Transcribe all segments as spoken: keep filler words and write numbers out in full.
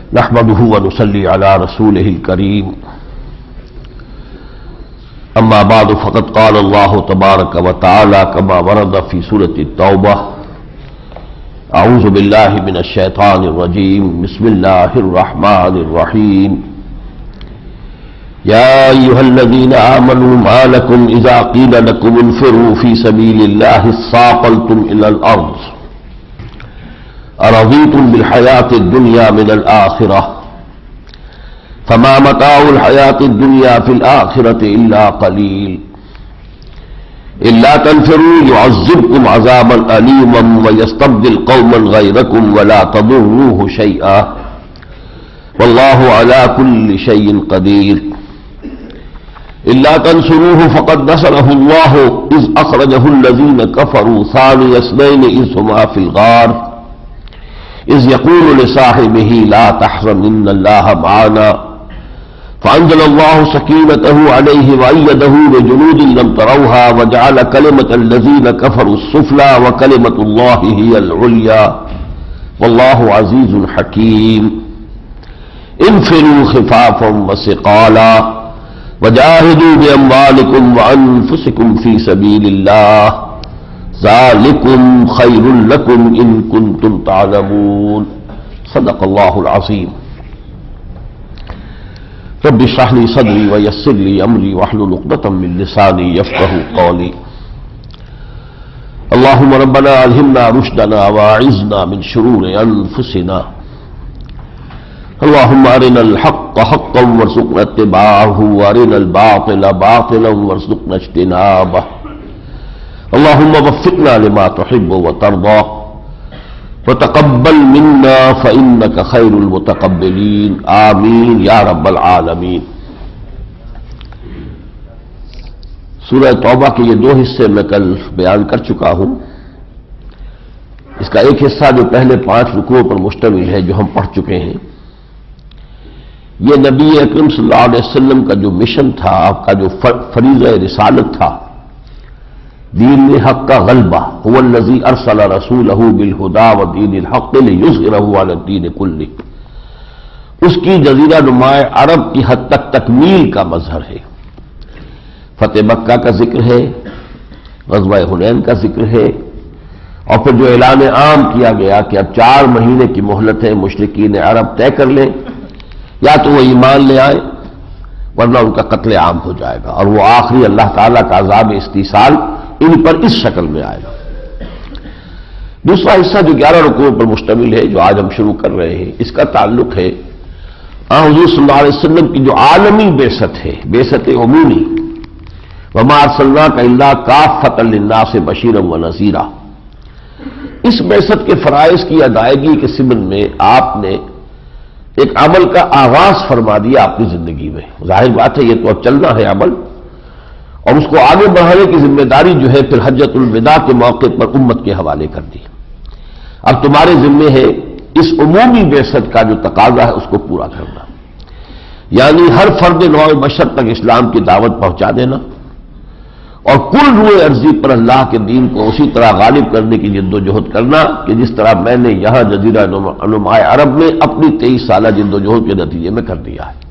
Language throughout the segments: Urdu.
نحمده ونصلي على رسوله الكريم اما بعد فقد قال الله تبارك وتعالى كما ورد في سورة التوبة اعوذ بالله من الشيطان الرجيم بسم الله الرحمن الرحيم يا ايها الذين آمنوا ما لكم اذا قيل لكم انفروا في سبيل الله اثاقلتم الى الارض ارضيتم بالحياة الدنيا من الآخرة فما متاع الحياة الدنيا في الآخرة إلا قليل إلا تنفروا يعذبكم عذابا أليما ويستبدل قوما غيركم ولا تضروه شيئا والله على كل شيء قدير إلا تنصروه فقد نصره الله إذ أخرجه الذين كفروا ثاني اثنين إذ هما في الغار إذ يقول لصاحبه لا تحزن إن الله معنا فأنزل الله سكينته عليه وأيده بجنود لم تروها وجعل كلمة الذين كفروا السفلى وكلمة الله هي العليا والله عزيز حكيم انفروا خفافا وثقالا وجاهدوا بأموالكم وأنفسكم في سبيل الله ذلكم خير لكم إن كنتم تعلمون صدق الله العظيم رب اشرح لي صدري ويسر لي أمري واحلل عقدة من لساني يفقهوا قولي اللهم ربنا ألهمنا رشدنا وأعذنا من شرور أنفسنا اللهم أرنا الحق حقا وارزقنا اتباعه وأرنا الباطل باطلا وارزقنا اجتنابه اللهم وفقنا لما تحب وترضى وتقبل منا فإنك خير المتقبلين آمین یا رب العالمین۔ سورہ توبہ کے یہ دو حصے میں کل بیان کر چکا ہوں۔ اس کا ایک حصہ جو پہلے پانچ رکوعوں پر مشتمل ہے جو ہم پڑھ چکے ہیں، یہ نبی اکرم صلی اللہ علیہ وسلم کا جو مشن تھا، آپ کا جو فریضہ رسالت تھا، دین حق کا غلبہ، هو الذی ارسل رسولہ بالہدی ودین الحق لیظہرہ علی الدین کلہ، اس کی جزیرہ نما عرب کی حد تک تکمیل کا مظہر ہے۔ فتح مکہ کا ذکر ہے، غزوہ حنین کا ذکر ہے، اور پھر جو اعلان عام کیا گیا کہ اب چار مہینے کی مہلت ہے، مشرکین عرب طے کر لیں یا تو وہ ایمان لے آئیں ورنہ ان کا قتل عام ہو جائے گا، اور وہ آخری اللہ تعالیٰ کا عذاب استیصال ان پر اس شکل میں آئے گا۔ دوسرا حصہ جو گیارہ رکوعوں پر مشتمل ہے جو آج ہم شروع کر رہے ہیں، اس کا تعلق ہے آن حضور صلی اللہ علیہ وسلم کی جو عالمی بعثت ہے، بعثت عمومی، وما ارسلناک الا کافۃ للناس بشیرا ونذیرا، اس بعثت کے فرائض کی ادائیگی کے ضمن میں آپ نے ایک عمل کا آغاز فرما دیا اپنی زندگی میں۔ ظاہر بات ہے یہ تو اب چلنا ہے عمل، اور اس کو آگے بڑھانے کی ذمہ داری جو ہے پھر حجۃ الوداع کے موقع پر امت کے حوالے کر دی۔ اب تمہارے ذمے ہے اس عمومی بعثت کا جو تقاضا ہے اس کو پورا کرنا، یعنی ہر فرد نوع بشر تک اسلام کی دعوت پہنچا دینا، اور کل روئے ارضی پر اللہ کے دین کو اسی طرح غالب کرنے کی جد و جہد کرنا کہ جس طرح میں نے یہاں جزیرہ نما عرب میں اپنی تیئیس سالہ جد و جہد کے نتیجے میں کر دیا ہے۔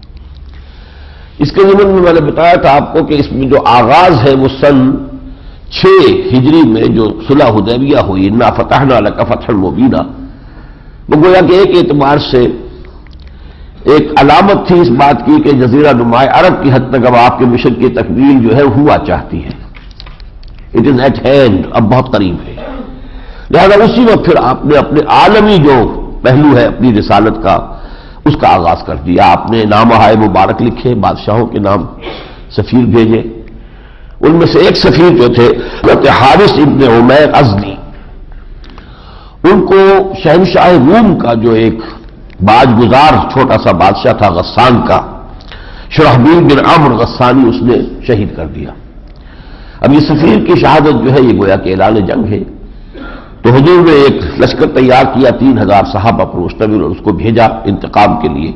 اس کے ضمن میں میں نے بتایا تھا آپ کو کہ اس میں جو آغاز ہے وہ سن چھ ہجری میں جو صلح حدیبیہ ہوئی، انا فتحنا لک فتحا مبینا، وہ گویا کہ ایک اعتبار سے ایک علامت تھی اس بات کی کہ جزیرہ نما عرب کی حد تک اب آپ کے مشن کی تکمیل جو ہے ہوا چاہتی ہے، اٹ از ایٹ ہینڈ، اب بہت قریب ہے۔ لہذا اسی وقت پھر آپ نے اپنے عالمی جو پہلو ہے اپنی رسالت کا اس کا آغاز کر دیا۔ آپ نے نامہ مبارک لکھے، بادشاہوں کے نام سفیر بھیجے، ان میں سے ایک سفیر جو تھے حضرت حارث ابن عمیر ازدی، ان کو شہنشاہ روم کا جو ایک باج گزار چھوٹا سا بادشاہ تھا غسان کا، شرحبیل بن عمرو غسانی، اس نے شہید کر دیا۔ اب یہ سفیر کی شہادت جو ہے یہ گویا کہ اعلان جنگ ہے، تو حضور نے ایک لشکر تیار کیا، تین ہزار صحابہ پر مشتمل، اور اس کو بھیجا انتقام کے لیے۔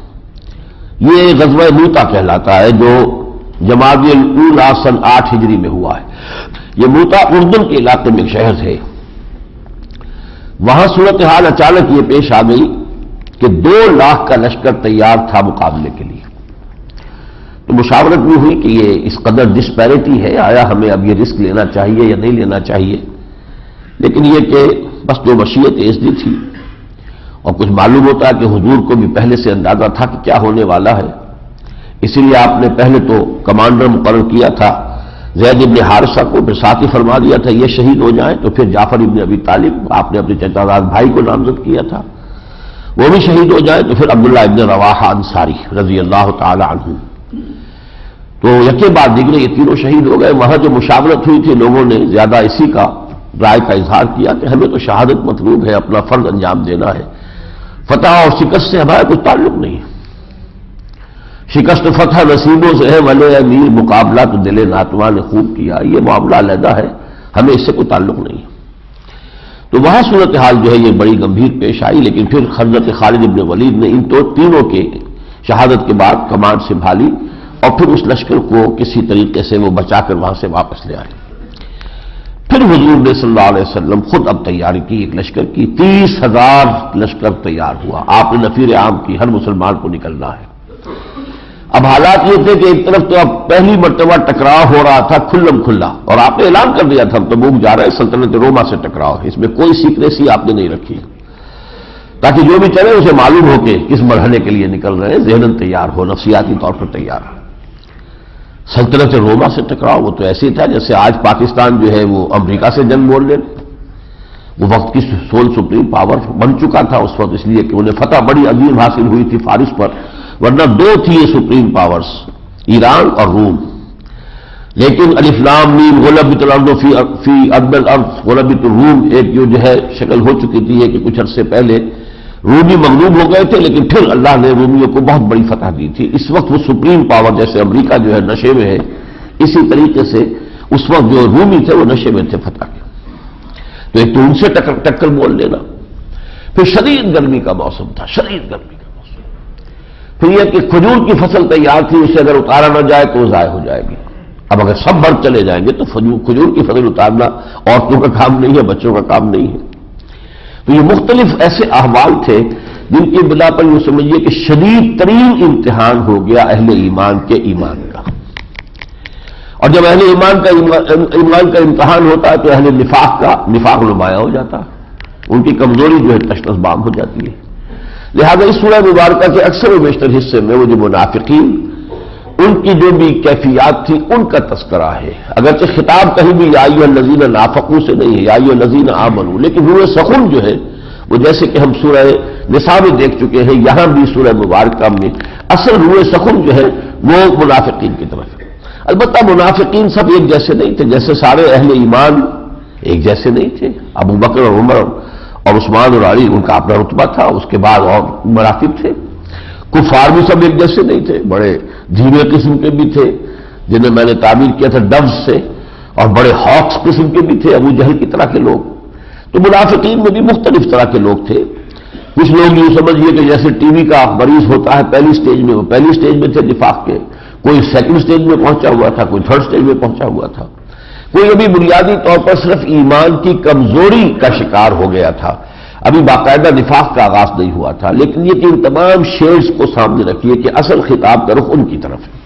یہ غزوہ موتا کہلاتا ہے جو جمادی الاولیٰ سن آٹھ ہجری میں ہوا ہے۔ یہ موتا اردن کے علاقے میں ایک شہر ہے، وہاں صورتحال اچانک یہ پیش آ گئی کہ دو لاکھ کا لشکر تیار تھا مقابلے کے لیے. تو مشاورت بھی ہوئی کہ یہ اس قدر ڈسپیرٹی ہے، آیا ہمیں اب یہ رسک لینا چاہیے یا نہیں لینا چاہیے. لیکن یہ کہ بس جو مشیت ایزدی تھی، اور کچھ معلوم ہوتا ہے کہ حضور کو بھی پہلے سے اندازہ تھا کہ کیا ہونے والا ہے، اسی لیے آپ نے پہلے تو کمانڈر مقرر کیا تھا زید ابن حارثہ کو، پھر ساتھ ہی فرما دیا تھا یہ شہید ہو جائیں، تو پھر جعفر ابن ابی طالب آپ نے اپنے چچا زاد بھائی کو نامزد کیا تھا، وہ بھی شہید ہو جائیں، تو پھر عبداللہ ابن رواحہ انصاری رضی اللہ تعالی عنہ. تو یکے بعد دیگرے یہ تینوں شہید ہو گئے. وہاں جو مشاورت ہوئی تھی لوگوں نے زیادہ اسی کا رائے کا اظہار کیا کہ ہمیں تو شہادت مطلوب ہے، اپنا فرض انجام دینا ہے، فتح اور شکست سے ہمارا کوئی تعلق نہیں ہے. شکست فتح نصیبوں سے ہے، ولے امیر مقابلہ تو دل ناتواں نے خوب کیا، یہ معاملہ علیحدہ ہے، ہمیں اس سے کوئی تعلق نہیں ہے. تو وہاں صورتحال جو ہے یہ بڑی گمبھیر پیش آئی. لیکن پھر حضرت خالد ابن ولید نے ان تو تینوں کے شہادت کے بعد کمان سنبھالی، اور پھر اس لشکر کو کسی طریقے سے وہ بچا کر وہاں سے واپس لے آئے. پھر حضور نے صلی اللہ علیہ وسلم خود اب تیاری کی ایک لشکر کی. تیس ہزار لشکر تیار ہوا. آپ نے نفیر عام کی، ہر مسلمان کو نکلنا ہے. اب حالات یہ تھے کہ ایک طرف تو اب پہلی مرتبہ ٹکراؤ ہو رہا تھا کھلم کھلا، اور آپ نے اعلان کر دیا تھا ہم تبوک جا رہے ہیں، سلطنت روما سے ٹکراؤ. اس میں کوئی سیکریسی آپ نے نہیں رکھی، تاکہ جو بھی چلے اسے معلوم ہو کہ کس مرحلے کے لیے نکل رہے ہیں، ذہناً تیار ہو، نفسیاتی طور پر تیار ہو. سلطنت روما سے ٹکراؤ وہ تو ایسے ہی تھا جیسے آج پاکستان جو ہے وہ امریکہ سے جنگ بول لے. وہ وقت کی سول سپریم پاور بن چکا تھا اس وقت، اس لیے کہ انہیں فتح بڑی عظیم حاصل ہوئی تھی فارس پر، ورنہ دو تھی یہ سپریم پاورز، ایران اور روم. لیکن الف لام میم غلبت الارض فی فی ارض الارض غلبت الروم ایک جو جو ہے شکل ہو چکی تھی کہ کچھ عرصے پہلے رومی مغلوب ہو گئے تھے، لیکن پھر اللہ نے رومیوں کو بہت بڑی فتح دی تھی. اس وقت وہ سپریم پاور جیسے امریکہ جو ہے نشے میں ہے، اسی طریقے سے اس وقت جو رومی تھے وہ نشے میں تھے فتح کے. تو ایک تو ان سے ٹکر ٹکر بول لینا. پھر شدید گرمی کا موسم تھا، شدید گرمی کا موسم. پھر یہ کہ کھجور کی فصل تیار تھی، اسے اگر اتارا نہ جائے تو وہ ضائع ہو جائے گی. اب اگر سب بھر چلے جائیں گے تو کھجور کی فصل اتارنا عورتوں کا کام نہیں ہے، بچوں کا کام نہیں ہے. تو یہ مختلف ایسے احوال تھے جن کی بنا پر یوں سمجھیے کہ شدید ترین امتحان ہو گیا اہل ایمان کے ایمان کا. اور جب اہل ایمان کا ایمان کا امتحان ہوتا ہے تو اہل نفاق کا نفاق نمایاں ہو جاتا ہے، ان کی کمزوری جو ہے تشخیص بام ہو جاتی ہے. لہذا اس سورہ مبارکہ کے اکثر و بیشتر حصے میں وہ جو منافقین ان کی جو بھی کیفیات تھی ان کا تذکرہ ہے. اگرچہ خطاب کہیں بھی یا ایھا الذین نافقوا سے نہیں ہے، یا ایھا الذین آمنوا، لیکن روح سخن جو ہے وہ جیسے کہ ہم سورہ نساء میں دیکھ چکے ہیں، یہاں بھی سورہ مبارکہ میں اصل روح سخن جو ہے وہ منافقین کی طرف ہے. البتہ منافقین سب ایک جیسے نہیں تھے، جیسے سارے اہل ایمان ایک جیسے نہیں تھے. ابو بکر اور عمر اور عثمان اور علی ان کا اپنا رتبہ تھا، اس کے بعد اور مراتب تھے. کفار بھی سب ایک جیسے نہیں تھے، بڑے دھیمے قسم کے بھی تھے جنہیں میں نے تعبیر کیا تھا ڈوز سے، اور بڑے ہاکس قسم کے بھی تھے ابو جہل کی طرح کے لوگ. تو منافقین میں بھی مختلف طرح کے لوگ تھے. کچھ لوگ یوں سمجھیے کہ جیسے ٹی وی کا مریض ہوتا ہے پہلی سٹیج میں، وہ پہلی سٹیج میں تھے نفاق کے، کوئی سیکنڈ سٹیج میں پہنچا ہوا تھا، کوئی تھرڈ سٹیج میں پہنچا ہوا تھا، کوئی ابھی بنیادی طور پر صرف ایمان کی کمزوری کا شکار ہو گیا تھا، ابھی باقاعدہ نفاق کا آغاز نہیں ہوا تھا. لیکن یہ کہ ان تمام شیڈز کو سامنے رکھیے کہ اصل خطاب کا رخ ان کی طرف ہے.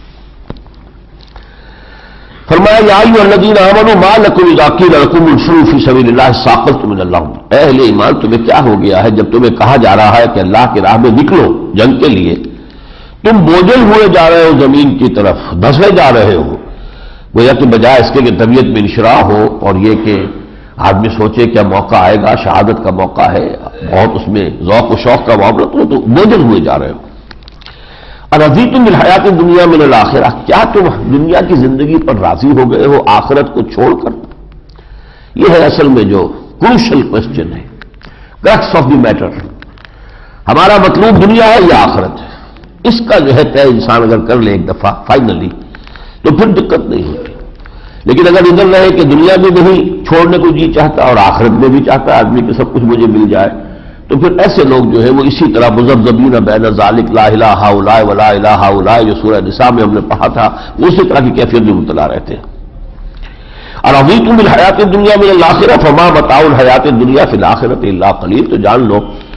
فرمایا یا ایھا الذین آمنوا ما لکم اذا قیل لکم انفروا فی سبیل اللہ ثاقلتم من الارض. اے اہل ایمان تمہیں کیا ہو گیا ہے جب تمہیں کہا جا رہا ہے کہ اللہ کی راہ میں نکلو جنگ کے لیے، تم بوجھل ہوئے جا رہے ہو زمین کی طرف، دھسے جا رہے ہو. گویا کہ بجائے اس کے کہ طبیعت میں انشراح ہو اور یہ کہ آدمی سوچے کیا موقع آئے گا، شہادت کا موقع ہے، بہت اس میں ذوق و شوق کا معاملہ، تو تو بوجھل ہوئے جا رہے ہو. ارضیتم بالحیات الدنیا من الآخرہ، کیا تم دنیا کی زندگی پر راضی ہو گئے ہو آخرت کو چھوڑ کر؟ یہ ہے اصل میں جو کروشل کوشچن ہے، کرکس آف دی میٹر. ہمارا مطلوب دنیا ہے یا آخرت ہے؟ اس کا جو ہے طے انسان اگر کر لے ایک دفعہ فائنلی تو پھر دقت نہیں ہوتی. لیکن اگر ادھر رہے کہ دنیا میں نہیں چھوڑنے کو جی چاہتا اور آخرت میں بھی چاہتا ہے آدمی کہ سب کچھ مجھے مل جائے، تو پھر ایسے لوگ جو ہے وہ اسی طرح مذبذبین بین ذالک لا الہ ہؤلاء ولا الہ ہؤلاء جو سورہ نساء میں ہم نے پڑھا تھا، اسی طرح کی کیفیت میں مبتلا رہتے ہیں. ارضیتم بالحیات الدنیا من الآخرہ فما متاع الحیات الدنیا فی الآخرۃ الا قلیل. تو جان لو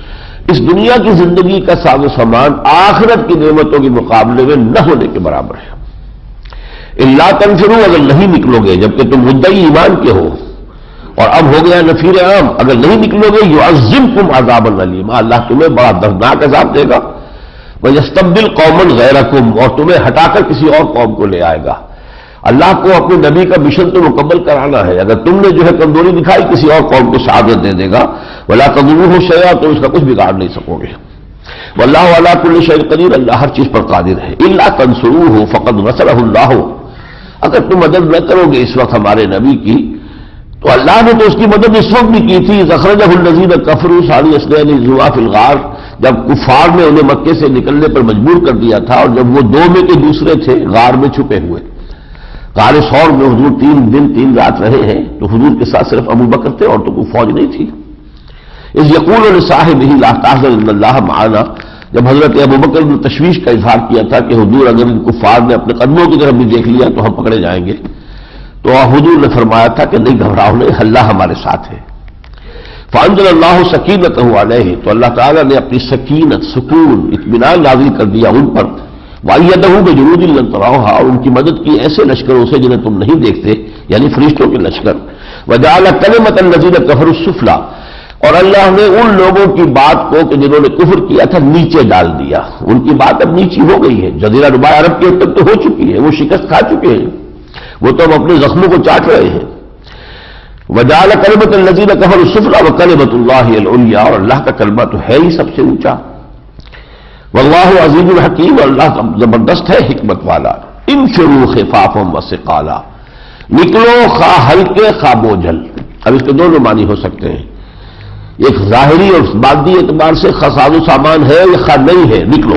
اس دنیا کی زندگی کا ساز و سامان آخرت کی نعمتوں کے مقابلے میں نہ ہونے کے برابر ہے۔ الا تنفروا، اگر نہیں نکلو گے جبکہ تم مدعی ایمان کے ہو، اور اب ہو گیا نفیر عام، اگر نہیں نکلو گے یعذبکم عذابا علیما، اللہ تمہیں بڑا دردناک عذاب دے گا، ویستبدل قوما غیرکم، اور تمہیں ہٹا کر کسی اور قوم کو لے آئے گا۔ اللہ کو اپنے نبی کا مشن تو مکمل کرانا ہے، اگر تم نے جو ہے کمزوری دکھائی کسی اور قوم کو شہادت دے دے گا، ولا تضروه شیئا، تو اس کا کچھ بگاڑ نہیں سکو گے۔ واللہ علی کل شیء قدیر، اللہ ہر چیز پر قادر ہے۔ الا تنصروه فقد نصره اللہ، اگر تم مدد نہ کرو گے اس وقت ہمارے نبی کی تو اللہ نے تو اس کی مدد اس وقت بھی کی تھی۔ اخرجہ الذین کفروا ثانی اثنین اذ ہما فی الغار، جب کفار نے انہیں مکے سے نکلنے پر مجبور کر دیا تھا، اور جب وہ دو میں کے دوسرے تھے غار میں چھپے ہوئے۔ غار ثور میں حضور تین دن تین رات رہے ہیں، تو حضور کے ساتھ صرف ابو بکر تھے اور تو کوئی فوج نہیں تھی۔ اذ یقول لصاحبہ لا تحزن ان اللہ معنا، جب حضرت ابو بکر نے تشویش کا اظہار کیا تھا کہ حضور اگر ان کفار نے اپنے قدموں کی طرف بھی دیکھ لیا تو ہم پکڑے جائیں گے، تو حضور نے فرمایا تھا کہ نہیں گھبراؤ نہیں، اللہ ہمارے ساتھ ہے۔ فانزل اللہ سکینتہ علیہ، تو اللہ تعالیٰ نے اپنی سکینت، سکون، اطمینان نازل کر دیا ان پر۔ وَأَيَّدَهُ بِجُنُودٍ لَّمْ تَرَوْهَا، اور ان کی مدد کی ایسے لشکروں سے جنہیں تم نہیں دیکھتے، یعنی فرشتوں کے لشکر۔ وَجَعَلَ كَلِمَةَ الَّذِينَ كَفَرُوا السُّفْلَىٰ، اور اللہ نے ان لوگوں کی بات کو کہ جنہوں نے کفر کیا تھا نیچے ڈال دیا، ان کی بات اب نیچی ہو گئی ہے۔ جزیرہ نما عرب کی حد تک تو ہو چکی ہے، وہ شکست کھا چکے ہیں، وہ تو اب اپنے زخموں کو چاٹ رہے ہیں۔ وَجَعَلَ كَلِمَةَ الَّذِينَ كَفَرُوا السُّفْلَىٰ وَكَلِمَةُ اللَّهِ الْعُلْيَا، اور اللہ کا کلمہ تو ہے ہی سب سے اونچا۔ واللہ عزیز الحکیم، اللہ زبردست ہے حکمت والا۔ انفروا خفافا وثقالا، نکلو خواہ ہلکے خواہ بوجھل۔ اب اس کے دونوں معنی ہو سکتے ہیں، ایک ظاہری اور مادی اعتبار سے خساز و سامان ہے یا خواہ نہیں ہے، نکلو،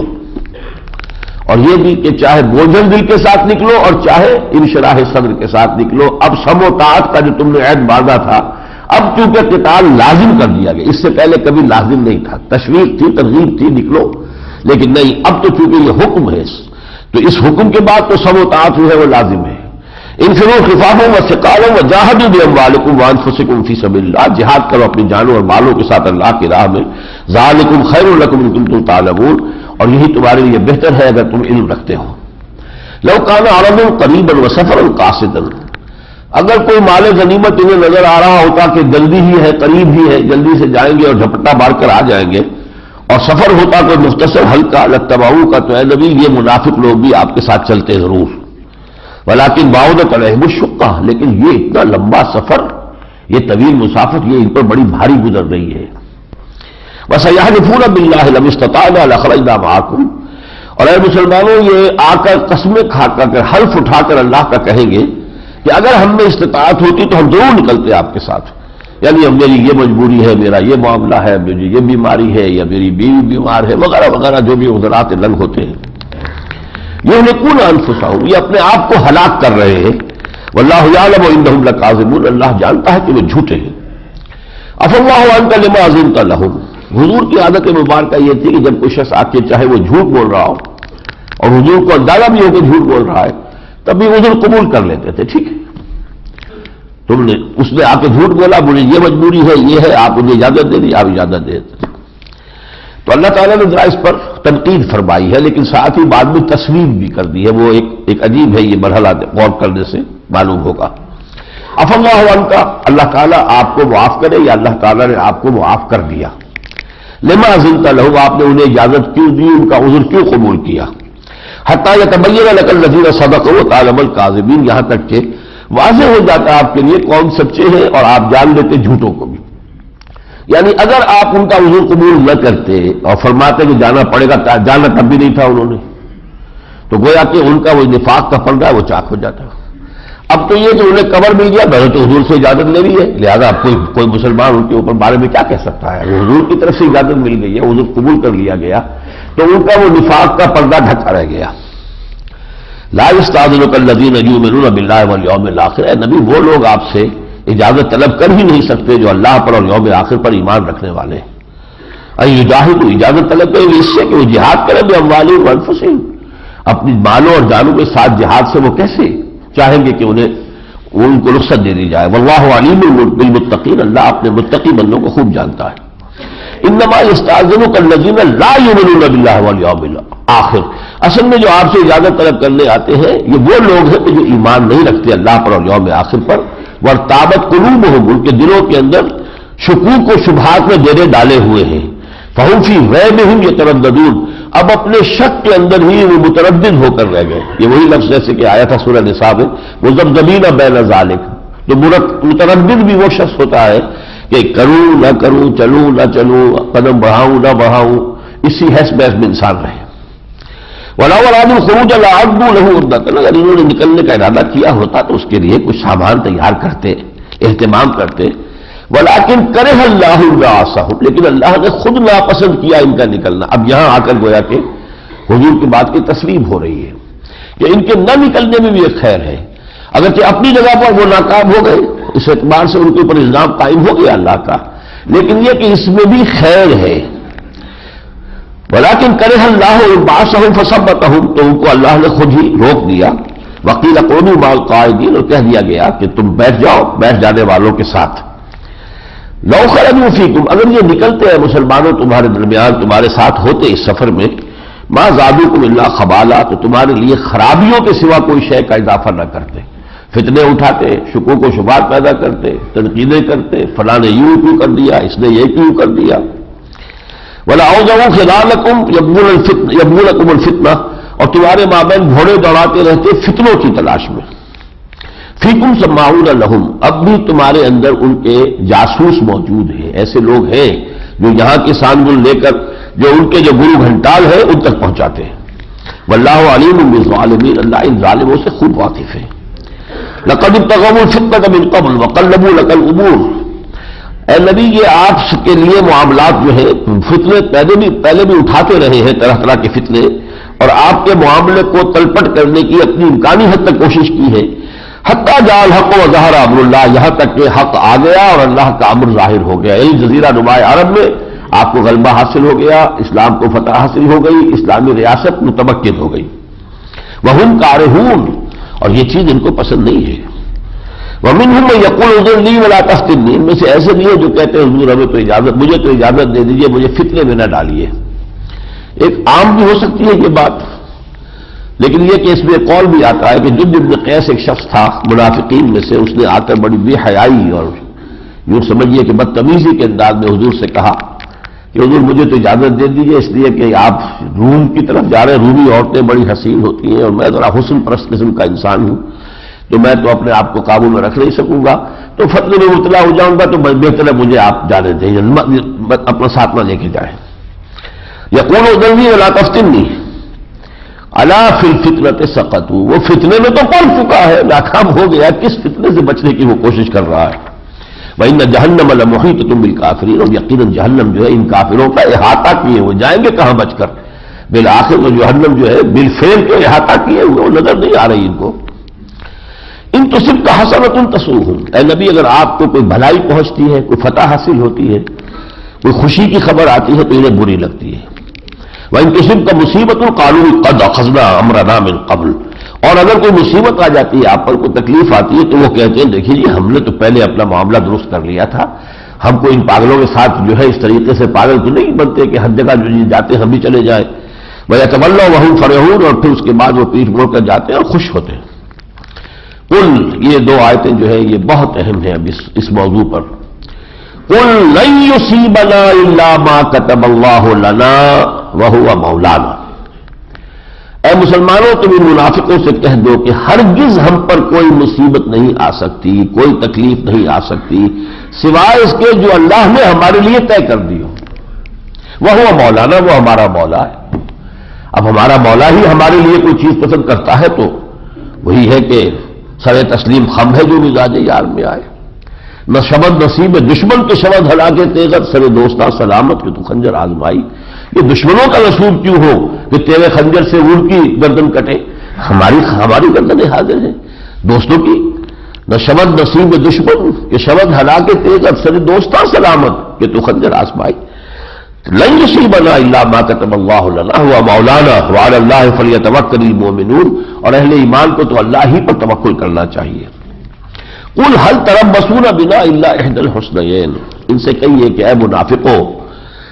اور یہ بھی کہ چاہے بوجھل دل کے ساتھ نکلو اور چاہے انشراح صدر کے ساتھ نکلو۔ اب سم و طاعت کا جو تم نے عہد باندھا تھا، اب چونکہ قتال لازم کر دیا گیا، اس سے پہلے کبھی لازم نہیں تھا، تشویق تھی، ترغیب تھی، نکلو، لیکن نہیں، اب تو چونکہ یہ حکم ہے تو اس حکم کے بعد تو سم و طاعت جو ہے وہ لازم ہے۔ انفروا خفافا وثقالا وجاہدوا باموالکم وانفسکم فی سبیل اللہ، جہاد کرو اپنی جانوں اور مالوں کے ساتھ اللہ کی راہ میں۔ ذالکم خیر لکم ان کنتم تعلمون، اور یہی تمہارے لیے بہتر ہے اگر تم علم رکھتے ہو۔ لو کان عرضا قریبا وسفرا قاصدا، اگر کوئی مال غنیمت انہیں نظر آ رہا ہوتا کہ جلدی ہی ہے، قریب ہی ہے، جلدی سے جائیں گے اور جھپٹا مار کر آ جائیں گے، اور سفر ہوتا کوئی مختصر ہلکا لتبعوا کا، تو اے نبی یہ منافق لوگ بھی آپ کے ساتھ چلتے ضرور۔ ولکن بعدت علیہم الشقہ، لیکن یہ اتنا لمبا سفر، یہ طویل مسافت، یہ ان پر بڑی بھاری گزر رہی ہے۔ وسیحلفون باللہ لم استطعنا لخرجنا معکم، اور اے مسلمانوں یہ آ کر قسمیں کھا کر حلف اٹھا کر اللہ کا کہیں گے کہ اگر ہم میں استطاعت ہوتی تو ہم ضرور نکلتے آپ کے ساتھ، یعنی اب میری یہ مجبوری ہے، میرا یہ معاملہ ہے، مجھے یہ بیماری ہے، یا میری بیوی بیمار ہے، وغیرہ وغیرہ جو بھی عذرات لنگ ہوتے ہیں۔ یہلکون انفسہم، یہ اپنے آپ کو ہلاک کر رہے ہیں۔ واللہ یعلم انہم لکاذبون، اللہ جانتا ہے کہ وہ جھوٹے ہیں۔ عفی اللہ عنک لما اذنت لہم، حضور کی عادت مبارکہ یہ تھی کہ جب کوئی شخص آ کے چاہے وہ جھوٹ بول رہا ہو اور حضور کو اندازہ بھی ہو کہ جھوٹ بول رہا ہے، تب بھی عذر قبول کر لیتے تھے، ٹھیک ہے تم نے اس نے آ کے جھوٹ بولا، مجھے یہ مجبوری ہے، یہ ہے، آپ مجھے اجازت دے دی، آپ اجازت دے دیتے۔ تو اللہ تعالیٰ نے ذرا اس پر تنقید فرمائی ہے، لیکن ساتھ ہی بعد میں تصویب بھی کر دی ہے، وہ ایک ایک عجیب ہے، یہ مرحلہ غور کرنے سے معلوم ہوگا۔ عفی اللہ عنک، اللہ تعالیٰ آپ کو معاف کرے، یا اللہ تعالیٰ نے آپ کو معاف کر دیا۔ لما اذنت لہم، آپ نے انہیں اجازت کیوں دی، ان کا عذر کیوں قبول کیا۔ حتی یتبین لک الذین صدقوا وتعلم الکاذبین، یہاں تک کہ واضح ہو جاتا ہے آپ کے لیے کون سچے ہیں اور آپ جان لیتے جھوٹوں کو بھی۔ یعنی اگر آپ ان کا عذر قبول نہ کرتے اور فرماتے کہ جانا پڑے گا، جانا تب بھی نہیں تھا انہوں نے، تو گویا کہ ان کا وہ نفاق کا پردہ ہے وہ چاک ہو جاتا۔ اب تو یہ کہ انہیں کور مل گیا، میں نے تو حضور سے اجازت لے لی ہے، لہذا اب کوئی کوئی مسلمان ان کے اوپر بارے میں کیا کہہ سکتا ہے، حضور کی طرف سے اجازت مل گئی ہے، عذر قبول کر لیا گیا، تو ان کا وہ نفاق کا پردہ ڈھکا رہ گیا۔ لا یستاذنک الذین یؤمنون باللہ والیوم الآخر، اے نبی وہ لوگ آپ سے اجازت طلب کر ہی نہیں سکتے جو اللہ پر اور یوم آخر پر ایمان رکھنے والے ہیں۔ ان یجاہدوا، اجازت طلب کریں گے اس سے کہ وہ جہاد کریں باموالہم وانفسہم، اپنی مالوں اور جانوں کے ساتھ جہاد سے وہ کیسے چاہیں گے کہ انہیں ان کو رخصت دے دی جائے۔ واللہ علیم بالمتقین، اللہ اپنے متقی بندوں کو خوب جانتا ہے۔ انما یستاذنک الذین لا یؤمنون باللہ والیوم الآخر، اصل میں جو آپ سے اجازت طلب کرنے آتے ہیں یہ وہ لوگ ہیں کہ جو ایمان نہیں رکھتے اللہ پر اور یوم آخر پر، وارتابت قلوبہم، ان کے دلوں کے اندر شکوک و شبہات میں ڈیرے ڈالے ہوئے ہیں، فہم فی ریبہم یترددون، اب اپنے شک کے اندر ہی وہ متردد ہو کر رہ گئے۔ یہ وہی لفظ جیسے کہ آیا تھا سورہ نساء میں، مذبذبین بین ذالک، تو متردد بھی وہ شخص ہوتا ہے کہ کروں نہ کروں، چلوں نہ چلوں، قدم بڑھاؤں نہ بڑھاؤں، اسی حیث بحث میں انسان رہے۔ وَلَوْ أَرَادُوا الْخُرُوجَ لَأَعَدُّوا لَهُ عُدَّةً، اگر انہوں نے نکلنے کا ارادہ کیا ہوتا تو اس کے لیے کچھ سامان تیار کرتے، اہتمام کرتے، وَلَكِنْ كَرِهَ اللَّهُ بَعْثَهُمْ، لیکن اللہ نے خود ناپسند کیا ان کا نکلنا۔ اب یہاں آ کر گویا کہ حضور کی بات کی تسلیم ہو رہی ہے کہ ان کے نہ نکلنے میں بھی ایک خیر ہے، اگرچہ اپنی جگہ پر وہ ناکام ہو گئے، اس اعتبار سے ان کے اوپر الزام قائم ہو گیا اللہ کا، لیکن یہ کہ اس میں بھی خیر ہے۔ ولیکن کرہ اللہ بعثہم فثبتہم، تو ان کو اللہ نے خود ہی روک دیا، وقیل قعودوا مع القاعدین، اور کہہ دیا گیا کہ تم بیٹھ جاؤ بیٹھ جانے والوں کے ساتھ۔ لو خرجوا فیکم، اگر یہ نکلتے ہیں مسلمانوں تمہارے درمیان، تمہارے ساتھ ہوتے اس سفر میں، ما زادوکم الا خبالا، تو تمہارے لیے خرابیوں کے سوا کوئی شے کا اضافہ نہ کرتے، فتنے اٹھاتے، شکوک و شبہات پیدا کرتے، تنقیدیں کرتے، فلاں نے یوں کیوں کر دیا، اس نے یہ کیوں کر دیا۔ ولا اوضعوا خلالکم یبغون الفتنہ یبغونکم الفتنہ، اور تمہارے مابین گھوڑے دوڑاتے رہتے فتنوں کی تلاش میں۔ فیکم سماعون لہم، اب بھی تمہارے اندر ان کے جاسوس موجود ہیں، ایسے لوگ ہیں جو یہاں کی سانگل لے کر جو ان کے جو گرو گھنٹال ہے ان تک پہنچاتے ہیں۔ واللہ علیم بالظالمین، اللہ ان ظالموں سے خوب واقف ہے۔ لقد ابتغوا الفتنة من قبل وقلبوا لك الامور، اے نبی یہ آپ کے لیے معاملات جو ہے فتنے پہلے بھی پہلے بھی اٹھاتے رہے ہیں، طرح طرح کے فتنے، اور آپ کے معاملے کو تلپٹ کرنے کی اپنی امکانی حد تک کوشش کی ہے۔ حتی جاء الحق وظہر امر اللہ، یہاں تک کہ حق آ گیا اور اللہ کا امر ظاہر ہو گیا، یعنی جزیرہ نماء عرب میں آپ کو غلبہ حاصل ہو گیا، اسلام کو فتح حاصل ہو گئی، اسلامی ریاست متمکن ہو گئی۔ وہم کارہون، اور یہ چیز ان کو پسند نہیں ہے۔ وَمِنْهُمْ مَن يَقُولُ اذْن لِّي وَلَا تَفْتِنِّي، ان میں سے ایسے بھی ہیں جو کہتے ہیں حضور ہمیں تو اجازت، مجھے تو اجازت دے دیجئے، مجھے فتنے میں نہ ڈالیے۔ ایک عام بھی ہو سکتی ہے یہ بات، لیکن یہ کہ اس میں قول بھی آتا ہے کہ جد بن قیس ایک شخص تھا منافقین میں سے، اس نے آ کر بڑی بے حیائی اور یوں سمجھیے کہ بدتمیزی کے انداز میں حضور سے کہا کہ حضور مجھے تو اجازت دے دیجئے، اس لیے کہ آپ روم کی طرف جا رہے ہیں، رومی عورتیں بڑی حسین ہوتی ہیں اور میں ذرا حسن پرست قسم کا انسان ہوں، تو میں تو اپنے آپ کو قابو میں رکھ نہیں سکوں گا، تو فتنے میں مبتلا ہو جاؤں گا، تو بہتر ہے مجھے آپ جانے دیں، اپنا ساتھ نہ لے کے جائیں۔ یقول اذن لي ولا تفتنی الا فی الفتنۃ سقطوا، وہ فتنے میں تو پڑ چکا ہے، ناکام ہو گیا، کس فتنے سے بچنے کی وہ کوشش کر رہا ہے۔ وَإِنَّ جَهَنَّمَ لَمُحِيطَةٌ بِالْكَافِرِينَ، اور یقیناً جہنم جو ہے ان کافروں کا احاطہ کیے ہوئے، جائیں گے کہاں بچ کر، بالآخر تو جہنم جو ہے بالفعل کے احاطہ کیے ہوئے، وہ نظر نہیں آ رہی ان کو۔ ان تصبک حسنۃ تسؤہم، اے نبی اگر آپ کو کوئی بھلائی پہنچتی ہے، کوئی فتح حاصل ہوتی ہے، کوئی خوشی کی خبر آتی ہے تو انہیں بری لگتی ہے۔ وَإِن تُصِبْكَ مُصِيبَةٌ قَالُوا قَدْ أَخَذْنَا أَمْرَنَا مِنْ قَبْلُ، اور اگر کوئی مصیبت آ جاتی ہے، آپ پر کوئی تکلیف آتی ہے، تو وہ کہتے ہیں دیکھیے جی ہم نے تو پہلے اپنا معاملہ درست کر لیا تھا، ہم کو ان پاگلوں کے ساتھ جو ہے اس طریقے سے پاگل تو نہیں بنتے کہ ہر جگہ جو جاتے ہم بھی چلے جائیں۔ وَيَتَوَلَّوْا وَهُمْ فَرِحُونَ، اور پھر اس کے بعد وہ پیٹھ موڑ کر جاتے ہیں اور خوش ہوتے ہیں۔ قل، یہ دو آیتیں جو ہیں یہ بہت اہم ہیں اب اس, اس موضوع پر۔ قل لن یصیبنا الا ما كتب اللہ لنا وهو مولانا، اے مسلمانوں تم ان منافقوں سے کہہ دو کہ ہرگز ہم پر کوئی مصیبت نہیں آ سکتی، کوئی تکلیف نہیں آ سکتی سوائے اس کے جو اللہ نے ہمارے لیے طے کر دی ہو۔ وهو مولانا، وہ ہمارا مولا ہے۔ اب ہمارا مولا ہی ہمارے لیے کوئی چیز پسند کرتا ہے تو وہی ہے کہ سر تسلیم خم ہے جو مزاج یار میں آئے۔ نہ شبد نصیب دشمن کے شبد ہلاکے تیغت، سر دوستہ سلامت کہ تو خنجر آزمائی، یہ دشمنوں کا نصیب کیوں ہو کہ تیرے خنجر سے ان کی گردن کٹے، ہماری ہماری گردنیں حاضر ہیں دوستوں کی۔ نہ شبد نصیب دشمن کہ شبد ہلاکے تیغت، سر دوستہ سلامت کہ تو خنجر آزمائی۔ لن یصیبنا الا ما كتب اللہ لنا هو مولانا وعلی اللہ فلیتوکل المؤمنون، اور اہل ایمان کو تو اللہ ہی پر توکل کرنا چاہیے۔ قل هل تربصون بنا الا احدى الحسنيين، ان سے کہیے کہ اے منافقو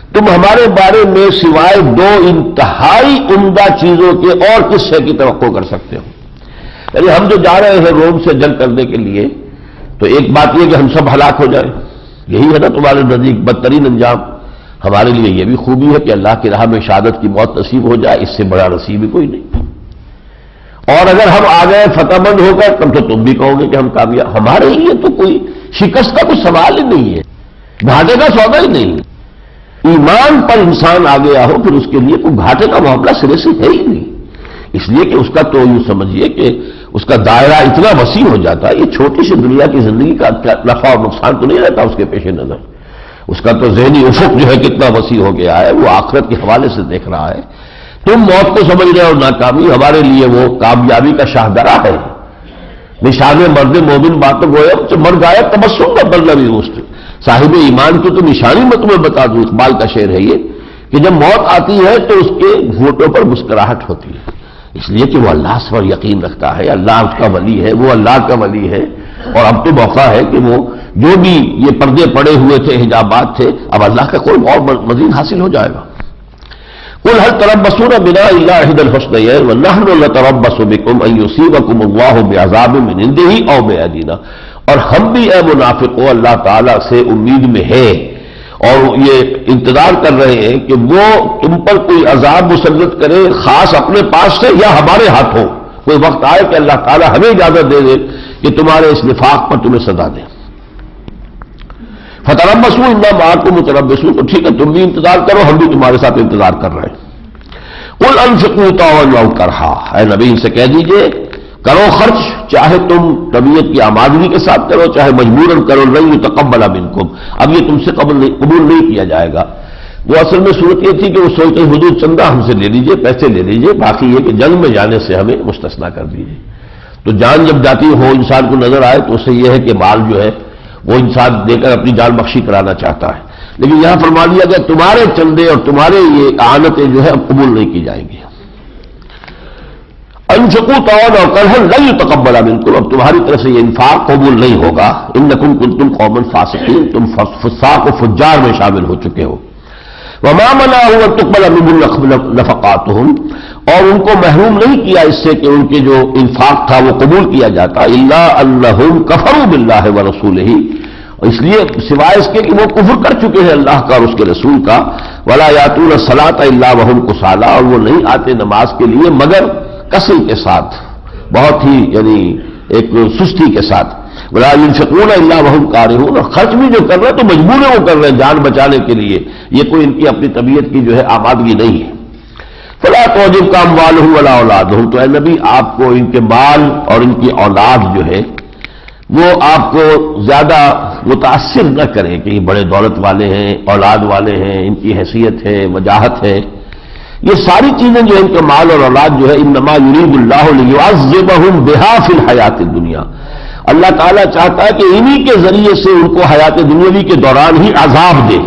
تم ہمارے بارے میں سوائے دو انتہائی عمدہ چیزوں کے اور کس شے کی توقع کر سکتے ہو؟ یعنی ہم جو جا رہے ہیں روم سے جنگ کرنے کے لیے، تو ایک بات یہ کہ ہم سب ہلاک ہو جائیں، یہی ہے نا تمہارے نزدیک بدترین انجام۔ ہمارے لیے یہ بھی خوبی ہے کہ اللہ کی راہ میں شہادت کی موت نصیب ہو جائے، اس سے بڑا نصیب ہی کوئی نہیں۔ اور اگر ہم آ گئے فتح مند ہو کر، تب تو تم بھی کہو گے کہ ہم کامیاب۔ ہمارے لیے تو کوئی شکست کا کوئی سوال ہی نہیں ہے، گھاٹے کا سودا ہی نہیں ہے۔ ایمان پر انسان آ گیا ہو پھر اس کے لیے کوئی گھاٹے کا معاملہ سرے سے ہے ہی نہیں، اس لیے کہ اس کا تو یوں سمجھیے کہ اس کا دائرہ اتنا وسیع ہو جاتا ہے، یہ چھوٹی سی دنیا کی زندگی کا نفع اور نقصان تو نہیں رہتا اس کے پیش نظر، اس کا تو ذہنی افق جو ہے کتنا وسیع ہو گیا ہے، وہ آخرت کے حوالے سے دیکھ رہا ہے۔ تم موت کو سمجھ رہے ہو ناکامی، ہمارے لیے وہ کامیابی کا شاہدرہ ہے۔ نشان مرد مومن باتوں گویا مر گایا تبسم کا بلّہ بھی وسط، صاحب ایمان کی تو نشانی میں تمہیں بتا دوں، اقبال کا شعر ہے یہ کہ جب موت آتی ہے تو اس کے ہونٹوں پر مسکراہٹ ہوتی ہے، اس لیے کہ وہ اللہ پر یقین رکھتا ہے، اللہ اس کا ولی ہے، وہ اللہ کا ولی ہے۔ اور اب تو موقع ہے کہ وہ جو بھی یہ پردے پڑے ہوئے تھے، حجابات تھے، اب اللہ کا کوئی اور مزید حاصل ہو جائے گا۔ قل هل تربصون بنا الا احدى الحسنيين ونحن نتربص بكم ان يصيبكم الله بعذاب من عنده او بأيدينا، اور ہم بھی اے منافقوں اللہ تعالیٰ سے امید میں ہے اور یہ انتظار کر رہے ہیں کہ وہ تم پر کوئی عذاب مسلط کرے، خاص اپنے پاس سے یا ہمارے ہاتھوں۔ کوئی وقت آئے کہ اللہ تعالیٰ ہمیں اجازت دے دے کہ تمہارے اس نفاق پر تمہیں سزا دے۔ فتربصوا انا معکم متربصون، تو ٹھیک ہے تم بھی انتظار کرو، ہم بھی تمہارے ساتھ انتظار کر رہے ہیں۔ قل انفقوا طوعا او کرہا، اے نبی ان سے کہہ دیجئے کرو خرچ، چاہے تم طبیعت کی آمادگی کے ساتھ کرو، چاہے مجبوراً کرو، لن یتقبل منکم، اب یہ تم سے قبول نہیں قبول نہیں کیا جائے گا۔ وہ اصل میں صورت یہ تھی کہ وہ سوچتے حدود چندہ ہم سے لے لیجئے، پیسے لے لیجئے، باقی یہ کہ جنگ میں جانے سے ہمیں مستثنا کر دیجئے۔ تو جان جب جاتی ہو انسان کو نظر آئے تو اسے یہ ہے کہ مال جو ہے وہ انسان دے کر اپنی جان بخشی کرانا چاہتا ہے، لیکن یہاں فرما دیا گیا تمہارے چندے اور تمہارے یہ اعانتیں جو ہے اب قبول نہیں کی جائیں گی۔ انفقوا طوعا او کرہا لن یتقبل منکم، اب تمہاری طرف سے یہ انفاق قبول نہیں ہوگا۔ انکم کنتم قوما فاسقین، تم فساق و فجار میں شامل ہو چکے ہو۔ وما منعهم ان تقبل منهم نفقاتهم، اور ان کو محروم نہیں کیا اس سے کہ ان کے جو انفاق تھا وہ قبول کیا جاتا، الا انہم کفروا باللہ ورسولہ، اس لیے سوائے اس کے کہ وہ کفر کر چکے ہیں اللہ کا اور اس کے رسول کا۔ ولا یاتون الصلاۃ الا وهم کسالى، اور وہ نہیں آتے نماز کے لیے مگر کسل کے ساتھ، بہت ہی یعنی ایک سستی کے ساتھ۔ ولا ينفقون الا وهم كارهون، اور خرچ بھی جو کر رہے ہیں تو مجبور ہیں وہ کر رہے ہیں جان بچانے کے لیے، یہ کوئی ان کی اپنی طبیعت کی جو ہے آمادگی نہیں ہے۔ فلا تعجبك اموالهم ولا اولادهم، تو اے نبی آپ کو ان کے مال اور ان کی اولاد جو ہے وہ آپ کو زیادہ متاثر نہ کرے کہ یہ بڑے دولت والے ہیں، اولاد والے ہیں، ان کی حیثیت ہے، وجاہت ہے، یہ ساری چیزیں جو ان کا مال اور اولاد جو ہے انما یرید اللہ لیعذبهم بها فی الحیات الدنیا، اللہ تعالیٰ چاہتا ہے کہ انہی کے ذریعے سے ان کو حیات دنیاوی کے دوران ہی عذاب دے۔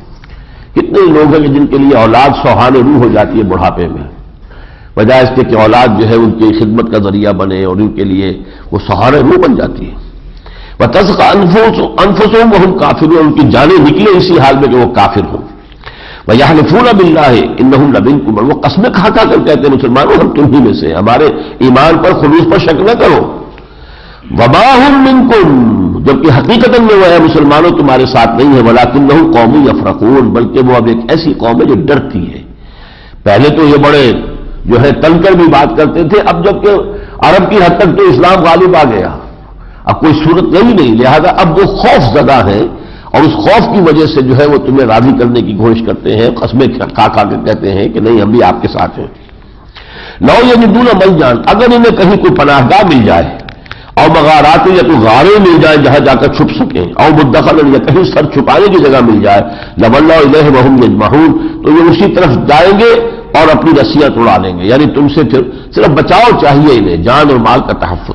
کتنے لوگ ہیں کہ جن کے لیے اولاد سوہان روح ہو جاتی ہے بڑھاپے میں، وجہ اس کے کہ اولاد جو ہے ان کی خدمت کا ذریعہ بنے اور ان کے لیے وہ سہارے روح بن جاتی ہے۔ وَتَزْقَ أَنفُسُهُمْ وَهُمْ كَافِرُونَ، ان کی جانیں نکلے اسی حال میں کہ وہ کافر ہوں۔ وَيَحْلِفُونَ بِاللَّهِ إِنَّهُمْ لَمِنكُمْ، اور وہ قسمیں کھا کھا کر کہتے ہیں مسلمانوں ہم تم ہی میں سے، ہمارے ایمان پر خلوص پر شک نہ کرو۔ وَمَا هُمْ مِنكُمْ، جبکہ حقیقت میں وہ ہے مسلمانوں تمہارے ساتھ نہیں ہے، وَلَكِنَّهُمْ قَوْمٌ يَفْرَقُونَ، بلکہ وہ اب ایک ایسی قوم ہے جو ڈرتی ہے۔ پہلے تو یہ بڑے جو ہے تن کر بھی بات کرتے تھے، اب جبکہ عرب کی حد تک تو اسلام غالب آ گیا، اب کوئی صورت نہیں نہیں، لہذا اب وہ خوف زدہ ہیں اور اس خوف کی وجہ سے جو ہے وہ تمہیں راضی کرنے کی کوشش کرتے ہیں، قسمیں کھا کھا کے کہتے ہیں کہ نہیں ہم بھی آپ کے ساتھ ہیں۔ لو یجدون ملجان، اگر انہیں کہیں کوئی پناہ گاہ مل جائے، اور مغارات یا تو غاریں مل جائیں جہاں جا کر چھپ سکیں، اور مدخلا یا کہیں سر چھپانے کی جگہ مل جائے، لولوا الیہ وہم یجمعون، تو یہ اسی طرف جائیں گے اور اپنی رسیاں توڑا لیں گے، یعنی تم سے پھر صرف بچاؤ چاہیے انہیں، جان اور مال کا تحفظ۔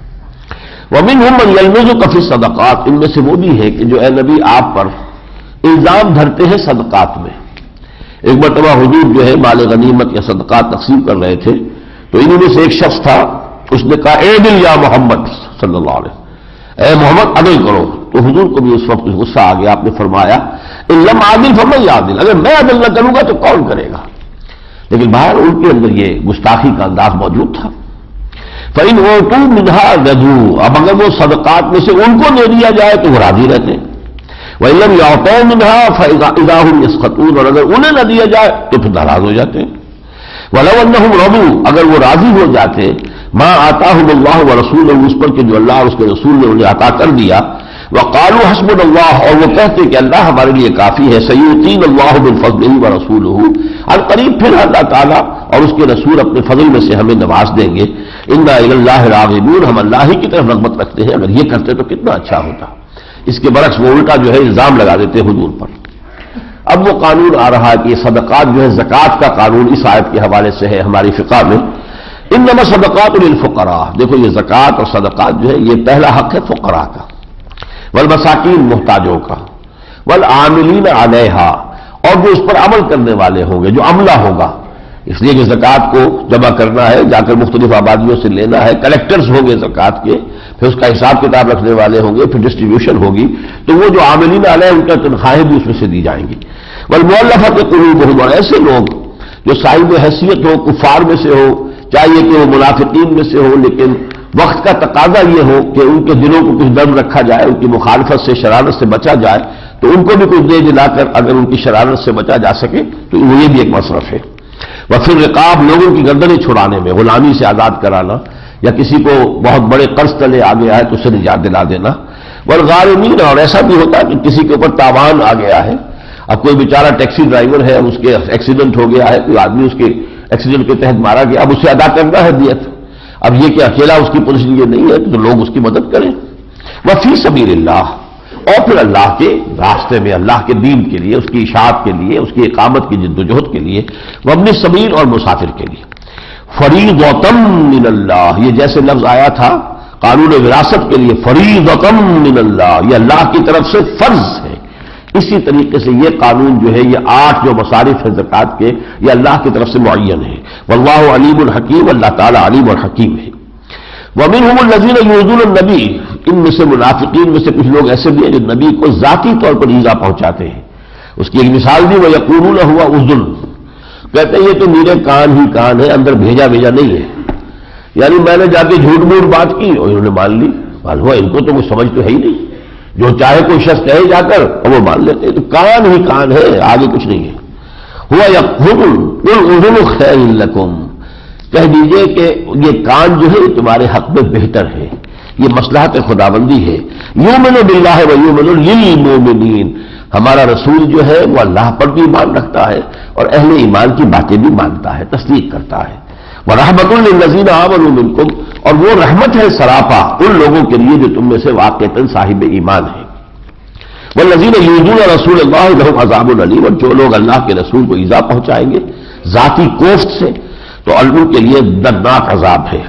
وَمِنْهُمْ مَنْ يَلْمِزُكَ فِي الصَّدَقَاتِ، ان میں سے وہ بھی ہے کہ جو اے نبی آپ پر الزام دھرتے ہیں صدقات میں۔ ایک مرتبہ حضور جو ہے مال غنیمت یا صدقات تقسیم کر رہے تھے، تو انہوں میں سے ایک شخص تھا، اس نے کہا اے دل یا محمد صلی اللہ علیہ وسلم، اے محمد عدل کرو، تو حضور کو بھی اس وقت غصہ آ گیا، آپ نے فرمایا ان لم عادل فمن یعدل، اگر میں عدل نہ کروں گا تو کون کرے گا؟ لیکن باہر ان کے اندر یہ گستاخی کا انداز موجود تھا۔ فَإِنْ أُوتُوا مِنْهَا رَضُوا، اب اگر وہ صدقات میں سے ان کو دے دیا جائے تو وہ راضی رہتے ہیں۔ وَإِنْ لَمْ يُعْطَوْا مِنْهَا فَإِذَا هُمْ يَسْخَطُونَ، اور اگر انہیں نہ دیا جائے تو پھر ناراض ہو جاتے ہیں۔ وَلَوْ أَنَّهُمْ رَضُوا، اگر وہ راضی ہو جاتے مَا آتَاهُمُ اللَّهُ وَرَسُولُهُ، اس پر کہ جو اللہ اور اس کے رسول نے انہیں عطا کر دیا، وَقَالُوا حَسْبُنَا اللَّهُ، اور وہ کہتے کہ اللہ ہمارے لیے کافی ہے، سَيُؤْتِينَ اللَّهُ مِنْ فَضْلِهِ وَرَسُولُهُ، اور قریب پھر اللہ تعالیٰ اور اس کے رسول اپنے فضل میں سے ہمیں نواز دیں گے۔ اِنَّا إِلَى اللَّهِ رَاغِبُونَ، ہم اللہ ہی کی طرف رغبت رکھتے ہیں، اگر یہ کرتے تو کتنا اچھا ہوتا۔ اس کے برعکس وہ الٹا جو ہے الزام لگا دیتے حضور پر۔ اب وہ قانون آ رہا ہے کہ یہ صدقات جو ہے زکوٰۃ کا قانون اس آیت کے حوالے سے ہے ہماری فقہ میں، انما الصدقات للفقراء، دیکھو یہ زکوٰۃ اور صدقات جو ہے یہ پہلا حق ہے فقراء کا، والمساکین محتاجوں کا، والعاملین علیہا، اور جو اس پر عمل کرنے والے ہوں گے، جو عملہ ہوگا، اس لیے کہ زکوٰۃ کو جمع کرنا ہے، جا کر مختلف آبادیوں سے لینا ہے، کلیکٹرز ہوں گے زکوٰۃ کے، پھر اس کا حساب کتاب رکھنے والے ہوں گے، پھر ڈسٹریبیوشن ہوگی، تو وہ جو عاملین علیہ ان کا تنخواہیں بھی اس میں سے دی جائیں گی۔ والمؤلفۃ قلوبہم، اور ایسے لوگ جو صاحب حیثیت ہو، کفار میں سے ہو، چاہیے کہ وہ منافقین میں سے ہو، لیکن وقت کا تقاضا یہ ہو کہ ان کے دلوں کو کچھ درد رکھا جائے، ان کی مخالفت سے، شرارت سے بچا جائے، تو ان کو بھی کچھ دے دلا کر اگر ان کی شرارت سے بچا جا سکے تو وہ یہ بھی ایک مصرف ہے۔ وفی الرقاب، لوگوں کی گردنیں چھڑانے میں، غلامی سے آزاد کرانا، یا کسی کو بہت بڑے قرض تلے آ گیا ہے تو اسے نجات دلا دینا۔ والغارمین، اور ایسا بھی ہوتا ہے کہ کسی کے اوپر تاوان آ گیا ہے، اب کوئی بیچارہ ٹیکسی ڈرائیور ہے، اس کے ایکسیڈنٹ ہو گیا ہے، کوئی آدمی اس کے ایکسیڈنٹ کے تحت مارا گیا، اب اسے ادا کرنا ہے دیت، اب یہ کہ اکیلا اس کی پوزیشن یہ نہیں ہے تو لوگ اس کی مدد کریں۔ وفی سبیل اللہ، اور پھر اللہ کے راستے میں، اللہ کے دین کے لیے، اس کی اشاعت کے لیے، اس کی اقامت کی جد و جہد کے لیے، وابن السبیل، اور مسافر کے لیے۔ فریضۃ من اللہ، یہ جیسے لفظ آیا تھا قانون وراثت کے لیے، فریضۃ من اللہ، یہ اللہ کی طرف سے فرض ہے، اسی طریقے سے یہ قانون جو ہے، یہ آٹھ جو مصارف ہے زکوٰۃ کے، یہ اللہ کی طرف سے معین ہے۔ واللہ علیم الحکیم، اللہ تعالیٰ علیم اور حکیم ہے۔ ومنہم الذین یؤذون النبی، ان میں سے منافقین میں سے کچھ لوگ ایسے بھی ہیں جو نبی کو ذاتی طور پر ایذا پہنچاتے ہیں۔ اس کی ایک مثال دی، وَيَقُولُونَ هُوَ أُذُنٌ، کہتے ہیں یہ تو میرے کان ہی کان ہے، اندر بھیجا بھیجا نہیں ہے، یعنی میں نے جا کے جھوٹ موٹ بات کی اور انہوں نے مان لی، معلوم ہے ان کو تو کچھ سمجھ تو ہے ہی نہیں، جو چاہے کوئی شخص کہے جا کر اور وہ مان لیتے ہیں، تو کان ہی کان ہے، آگے کچھ نہیں ہے۔ ہوا یقول قل اذن خیر لکم، کہہ دیجئے کہ یہ کان جو ہے تمہارے حق میں بہتر ہے، یہ مصلحت خداوندی ہے۔ یؤمن باللہ و یؤمن للمؤمنین، ہمارا رسول جو ہے وہ اللہ پر بھی ایمان رکھتا ہے اور اہل ایمان کی باتیں بھی مانتا ہے، تصدیق کرتا ہے۔ وَرَحْمَةٌ لِّلَّذِينَ آمَنُوا مِنكُمْ، اور وہ رحمت ہے سراپا ان لوگوں کے لیے جو تم میں سے واقعتاً صاحب ایمان ہیں۔ وَالَّذِينَ يُؤْذُونَ رَسُولَ اللَّهِ لَهُمْ عَذَابٌ أَلِيمٌ، اور جو لوگ اللہ کے رسول کو ایذا پہنچائیں گے ذاتی کوفت سے تو ان کے لیے دردناک عذاب ہے۔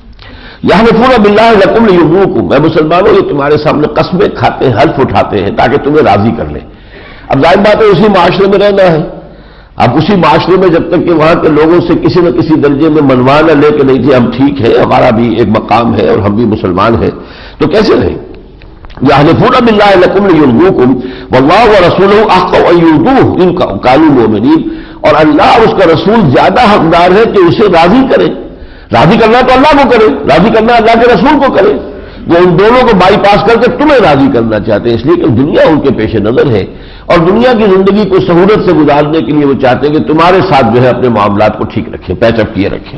یحلفون باللہ لکم لیرضوکم، اے مسلمانوں یہ تمہارے سامنے قسمیں کھاتے ہیں، حلف اٹھاتے ہیں تاکہ تمہیں راضی کر لیں۔ اب ظاہر بات ہے اسی معاشرے میں رہنا ہے، اب اسی معاشرے میں جب تک کہ وہاں کے لوگوں سے کسی نہ کسی درجے میں منوا نہ لے کے نہیں تھے ہم ٹھیک ہے، ہمارا بھی ایک مقام ہے اور ہم بھی مسلمان ہیں، تو کیسے رہیں؟ یحلفون باللہ لکم لیرضوکم واللہ ورسولہ احق ان یرضوہ ان کانوا مؤمنین، اور اللہ اور اس کا رسول زیادہ حقدار ہے کہ اسے راضی کرے۔ راضی کرنا تو اللہ کو کرے، راضی کرنا اللہ کے رسول کو کرے، وہ ان دونوں کو بائی پاس کر کے تمہیں راضی کرنا چاہتے ہیں، اس لیے کہ دنیا ان کے پیش نظر ہے اور دنیا کی زندگی کو سہولت سے گزارنے کے لیے وہ چاہتے ہیں کہ تمہارے ساتھ جو ہے اپنے معاملات کو ٹھیک رکھیں، پیچ اپ کیے رکھیں۔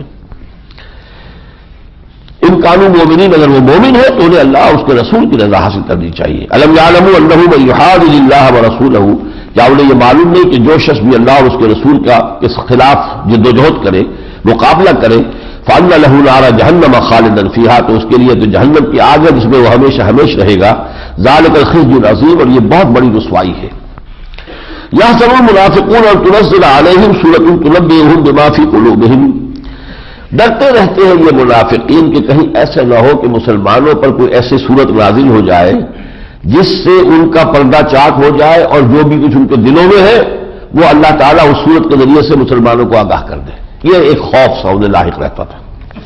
ان کانوا مومنین، اگر وہ مومن ہے تو انہیں اللہ اور اس کے رسول کی رضا حاصل کرنی چاہیے۔ الم یعلموا انہ من یحادد اللہ ورسولہ، کیا انہیں یہ معلوم نہیں کہ جو شخص بھی اللہ اور اس کے رسول کا اس خلاف جد و جہد کرے، مقابلہ کرے، فَأَنَّ لَهُ نَارَ جَهَنَّمَ خَالِدًا فِيهَا، تو اس کے لیے تو جہنم کی آگ ہے جس میں وہ ہمیشہ ہمیشہ رہے گا۔ ذَلِكَ الْخِزْيُ الْعَظِيمُ، اور یہ بہت بڑی رسوائی ہے۔ يَحْسَبُ الْمُنَافِقُونَ أَن تُنَزَّلَ عَلَيْهِمْ سُورَةٌ تُنَبِّئُهُم بِمَا فِي قُلُوبِهِمْ، ڈرتے رہتے ہیں یہ منافقین کہ کہیں ایسا نہ ہو کہ مسلمانوں پر کوئی ایسی صورت نازل ہو جائے جس سے ان کا پردہ چاک ہو جائے اور جو بھی کچھ ان کے دلوں میں ہے وہ اللہ تعالیٰ اس صورت کے ذریعے سے مسلمانوں کو آگاہ کر دے۔ یہ ایک خوف سا انہیں لاحق رہتا تھا۔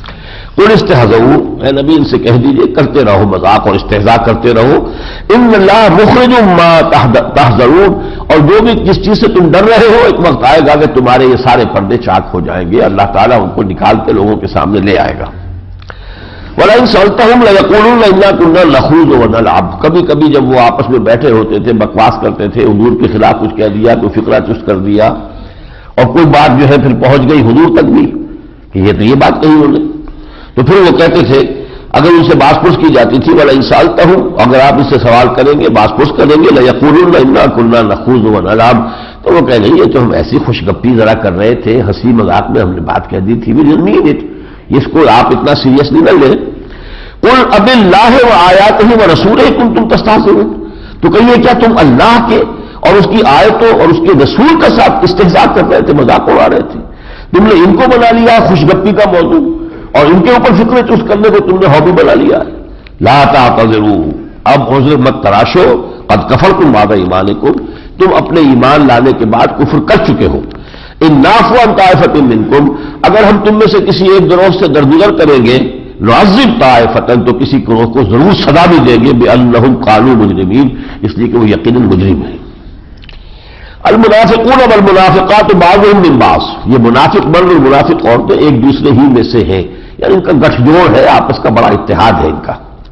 قل استہزؤ، اے نبی ان سے کہہ دیجئے کرتے رہو مذاق اور استہزاء کرتے رہو، ان اللہ مخرج ما تحذرون، اور جو بھی جس چیز سے تم ڈر رہے ہو ایک وقت آئے گا کہ تمہارے یہ سارے پردے چاک ہو جائیں گے، اللہ تعالیٰ ان کو نکال کے لوگوں کے سامنے لے آئے گا۔ وَلَئِن سَأَلْتَهُمْ لَيَقُولُنَّ إِنَّا كُنَّا نَخُوضُ وَنَلْعَبُ، کبھی کبھی جب وہ آپس میں بیٹھے ہوتے تھے بکواس کرتے تھے، حضور کے خلاف کچھ کہہ دیا، کوئی فقرہ چست کر دیا، اور کوئی بات جو ہے پھر پہنچ گئی حضور تک بھی کہ یہ تو یہ بات کہی انہوں نے، تو پھر وہ کہتے تھے اگر ان سے باس پرس کی جاتی تھی وَلَئِن سَأَلْتَهُمْ، اگر آپ اس سے سوال کریں گے باس پرس کریں گے، لَيَقُولُنَّ إِنَّا كُنَّا نَخُوضُ وَنَلْعَبُ، تو وہ کہیں گے یہ تو ہم ایسی خوش گپی ذرا کر رہے تھے، ہنسی مذاق میں ہم نے بات کہہ دی تھی، اس کو آپ اتنا سیریسلی نہ لیں۔ قل اب اللہ و آیاتہ و رسولہ کنتم تستہزئون، تو کہیے کیا تم اللہ کے اور اس کی آیتوں اور اس کے رسول کا ساتھ استہزاء کر رہے تھے، مذاق اڑا رہے تھے؟ تم نے ان کو بنا لیا خوش گپی کا موضوع، اور ان کے اوپر فکر چست کرنے کو تم نے ہابی بنا لیا۔ لا تعتذروا، اب عذر مت تراشو، قد کفرتم بعد ایمانکم، تم اپنے ایمان لانے کے بعد کفر کر چکے ہو۔ ان نعفو عن طائفۃ منکم، اگر ہم تم میں سے کسی ایک گروہ سے درگزر کریں گے، نعذب طائفۃ، تو کسی گروہ کو ضرور سزا بھی دیں گے، بانہم قالوا مجرمین، اس لیے کہ وہ یقیناً مجرم ہیں۔ المنافقون والمنافقات بعضهم من بعض، یہ منافق مرد اور منافق عورتیں ایک دوسرے ہی میں سے ہیں، یعنی ان کا گٹھ جوڑ ہے، آپس کا بڑا اتحاد ہے ان کا۔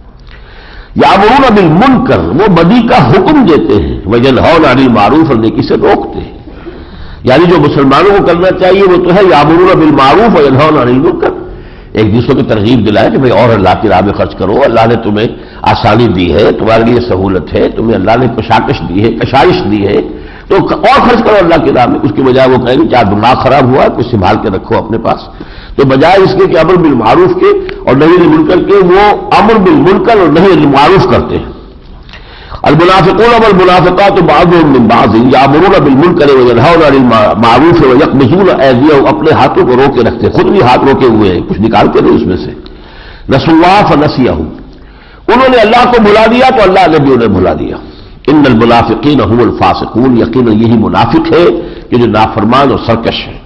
یامرون بالمنکر، وہ بدی کا حکم دیتے ہیں، وینہون عن المعروف، اور نیکی سے روکتے ہیں، یعنی جو مسلمانوں کو کرنا چاہیے وہ تو ہے یامرون بالمعروف وینہون عن المنکر، ایک دوسرے کی ترغیب دلائے کہ بھئی اور اللہ کی راہ میں خرچ کرو، اللہ نے تمہیں آسانی دی ہے، تمہارے لیے سہولت ہے، تمہیں اللہ نے کشاکش دی ہے، کشائش دی ہے، تو اور خرچ کرو اللہ کی راہ میں۔ اس کے بجائے وہ کہیں گے کیا دماغ خراب ہوا ہے، کچھ سنبھال کے رکھو اپنے پاس، تو بجائے اس کے کہ امر بالمعروف کے اور نہی عن المنکر کے، وہ امر بالمنکر اور نہی عن المعروف کرتے ہیں۔ المنافقون والمنافقات بعضهم من بعض یامرون بالمنکر وینہون عن المعروف ویقبضون ایدیہم، اپنے ہاتھوں کو روکے رکھتے، خود بھی ہاتھ روکے ہوئے ہیں، کچھ نکالتے نہیں اس میں سے۔ نسوا اللہ فنسیہم، انہوں نے اللہ کو بھلا دیا تو اللہ نے بھی انہیں بھلا دیا۔ ان المنافقین هم الفاسقون، یقینا یہی منافق ہے کہ جو نافرمان اور سرکش ہے۔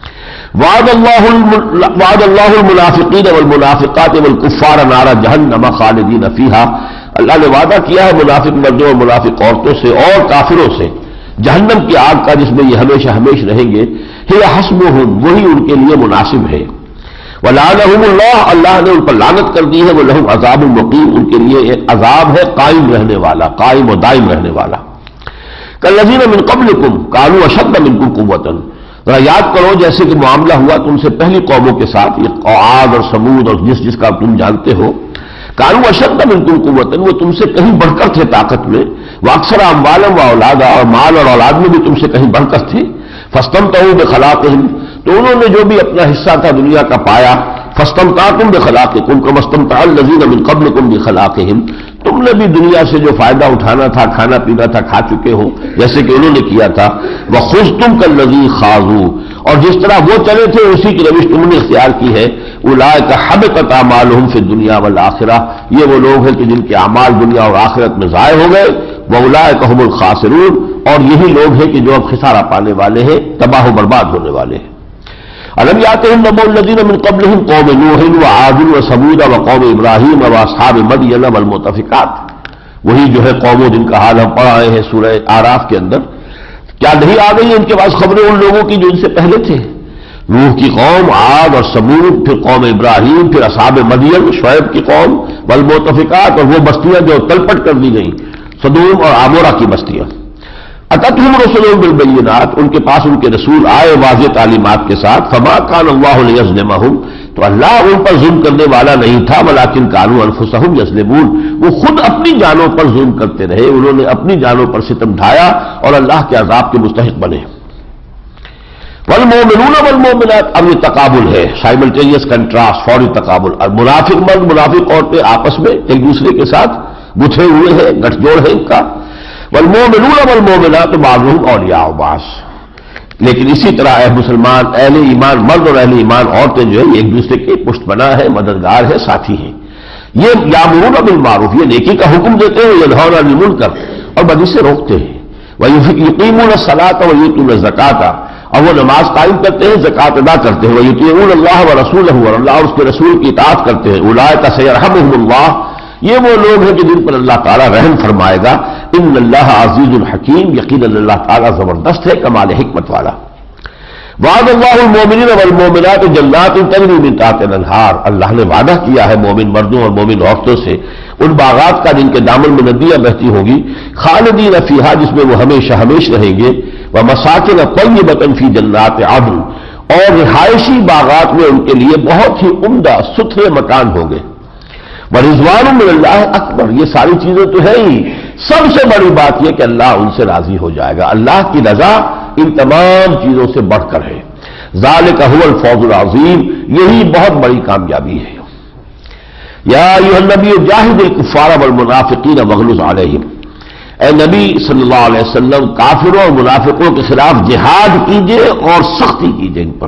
وعد اللہ وعد اللہ المنافقین والمنافقات والکفار نار جہنم خالدین فیہا، اللہ نے وعدہ کیا ہے منافق مردوں اور منافق عورتوں سے اور کافروں سے جہنم کی آگ کا، جس میں یہ ہمیشہ ہمیشہ رہیں گے۔ ہی حسبہم، وہی ان کے لیے مناسب ہے۔ ولعنہم اللہ، اللہ نے ان پر لعنت کر دی ہے۔ ولہم عذاب مقیم، ان کے لیے ایک عذاب ہے قائم رہنے والا، قائم و دائم رہنے والا۔ کالذین من قبلکم کانوا اشد منکم قوۃ، ذرا یاد کرو جیسے کہ معاملہ ہوا تم سے پہلی قوموں کے ساتھ، یہ عاد اور ثمود اور جس جس کا تم جانتے ہو، کانوا اشد منکم قوۃ، وہ تم سے کہیں بڑھ کر تھے طاقت میں، واکثر اموالا و اولادا، اور مال اور اولاد میں بھی تم سے کہیں بڑھ کر تھے۔ فاستمتعوا بخلاقہم، تو انہوں نے جو بھی اپنا حصہ تھا دنیا کا پایا، فاستمتعتم بخلاقکم کما استمتع الذین من قبلکم بخلاقہم، تم نے بھی دنیا سے جو فائدہ اٹھانا تھا، کھانا پینا تھا، کھا چکے ہو جیسے کہ انہوں نے کیا تھا۔ وخذتم کالذی خاضوا، اور جس طرح وہ چلے تھے اسی کی روش تم نے اختیار کی ہے۔ اولئک حبطت اعمالہم فی الدنیا والآخرہ، یہ وہ لوگ ہیں کہ جن کے اعمال دنیا اور آخرت میں ضائع ہو گئے۔ واولئک هم الخاسرون، اور یہی لوگ ہیں کہ جو اب خسارہ پانے والے ہیں، تباہ و برباد ہونے والے ہیں۔ الم یاتہم نبأ الذین من قبلہم قوم نوح وعاد وثمود وقوم ابراہیم واصحاب مدین والمؤتفکات، وہی جو ہے قوموں جن کا حال ہم پڑھ آئے ہیں سورہ اعراف کے اندر۔ کیا نہیں آ گئی ان کے پاس خبریں ان لوگوں کی جو ان سے پہلے تھے؟ نوح کی قوم، عاد اور ثمود، پھر قوم ابراہیم، پھر اصحاب مدین شعیب کی قوم، والمؤتفکات، اور وہ بستیاں جو تلپٹ کر دی گئیں، سدوم اور عمورہ کی بستیاں۔ اتتہم رسلہم بالبینات، ان کے پاس ان کے رسول آئے واضح تعلیمات کے ساتھ۔ فما کان اللہ لیظلمہم، تو اللہ ان پر ظلم کرنے والا نہیں تھا، ولکن کانوا انفسہم یظلمون، وہ خود اپنی جانوں پر ظلم کرتے رہے، انہوں نے اپنی جانوں پر ستم ڈھایا اور اللہ کے عذاب کے مستحق بنے۔ والمؤمنون والمؤمنات، اب یہ تقابل ہے، سائملٹینیس کنٹراسٹ، فوری تقابل۔ منافق مرد منافق عورتیں آپس میں ایک دوسرے کے ساتھ گتھے ہوئے ہیں، گٹھ جوڑ ہے ان کا۔ والمؤمنون والمؤمنات بعضهم اولیاء بعض، لیکن اسی طرح اے مسلمان، اہل ایمان مرد اور اہل ایمان عورتیں جو ہے ایک دوسرے کے پشت پناہ ہے، مددگار ہے، ساتھی ہیں۔ یہ یامرون بالمعروف، یہ نیکی کا حکم دیتے ہیں، ینہون عن المنکر، اور بدی سے روکتے ہیں۔ وَيُقِیمُونَ الصَّلَاةَ وَیُؤْتُونَ الزَّکَاةَ، اور وہ نماز قائم کرتے ہیں، زکات ادا کرتے ہیں، وَيُطِيعُونَ اللَّهَ وَرَسُولَهُ، اور اللہ اور اس کے رسول کی اطاعت کرتے ہیں، اولئک سیرحمهم اللہ، یہ وہ لوگ ہیں کہ جن پر اللہ تعالیٰ رحم فرمائے گا، ان اللہ عزیز الحکیم، یقیناً اللہ تعالیٰ زبردست ہے، کمال حکمت والا۔ وعد اللہ المومنین والمومنات جنات تجری من تحتها الانہار، اللہ نے وعدہ کیا ہے مومن مردوں اور مومن عورتوں سے ان باغات کا جن کے دامن میں ندیاں بہتی ہوگی، خالدین فیہا، جس میں وہ ہمیشہ ہمیش رہیں گے، ومساکن طیبۃ فی جنات عدن، اور رہائشی باغات میں ان کے لیے بہت ہی عمدہ ستھرے مکان ہوں گے، ورضوان من اللہ اکبر، یہ ساری چیزیں تو ہے ہی، سب سے بڑی بات یہ کہ اللہ ان سے راضی ہو جائے گا، اللہ کی رضا ان تمام چیزوں سے بڑھ کر ہے، ذالک هو الفوز العظیم، یہی بہت بڑی کامیابی ہے۔ یا ایھا النبی جاہد الکفار والمنافقین واغلظ علیہم، اے نبی صلی اللہ علیہ وسلم کافروں اور منافقوں کے خلاف جہاد کیجئے اور سختی کیجئے ان پر۔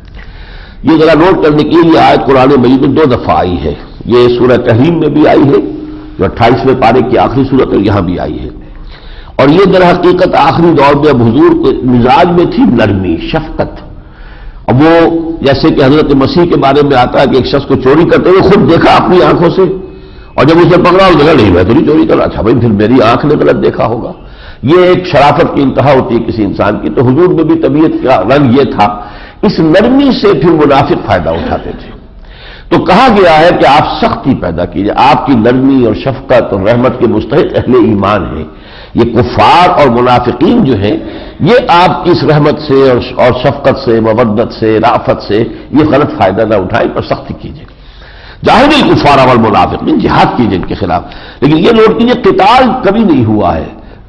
یہ ذرا نوٹ کرنے کے لیے آیت قرآن مجید میں دو دفعہ آئی ہے، یہ سورہ تحریم میں بھی آئی ہے جو اٹھائیسویں پارے کی آخری صورت ہے، یہاں بھی آئی ہے، اور یہ در حقیقت آخری دور میں اب حضور کے مزاج میں تھی نرمی، شفقت۔ اب وہ جیسے کہ حضرت مسیح کے بارے میں آتا ہے کہ ایک شخص کو چوری کرتے ہوئے خود دیکھا اپنی آنکھوں سے، اور جب اسے پکڑا اس جگہ نہیں میں تو نہیں چوری کرا، اچھا بھائی پھر میری آنکھ نے غلط دیکھا ہوگا، یہ ایک شرافت کی انتہا ہوتی ہے کسی انسان کی۔ تو حضور میں بھی طبیعت کا رنگ یہ تھا، اس نرمی سے پھر منافق فائدہ اٹھاتے تھے، تو کہا گیا ہے کہ آپ سختی پیدا کیجیے، آپ کی نرمی اور شفقت اور رحمت کے مستحق اہل ایمان ہیں، یہ کفار اور منافقین جو ہیں یہ آپ کی اس رحمت سے اور شفقت سے، مودت سے، رافت سے یہ غلط فائدہ نہ اٹھائیں، پر سختی کیجیے۔ جاہد الکفار والمنافقین، جہاد کیجیے ان کے خلاف، لیکن یہ نوٹ کیجیے قتال کبھی نہیں ہوا ہے،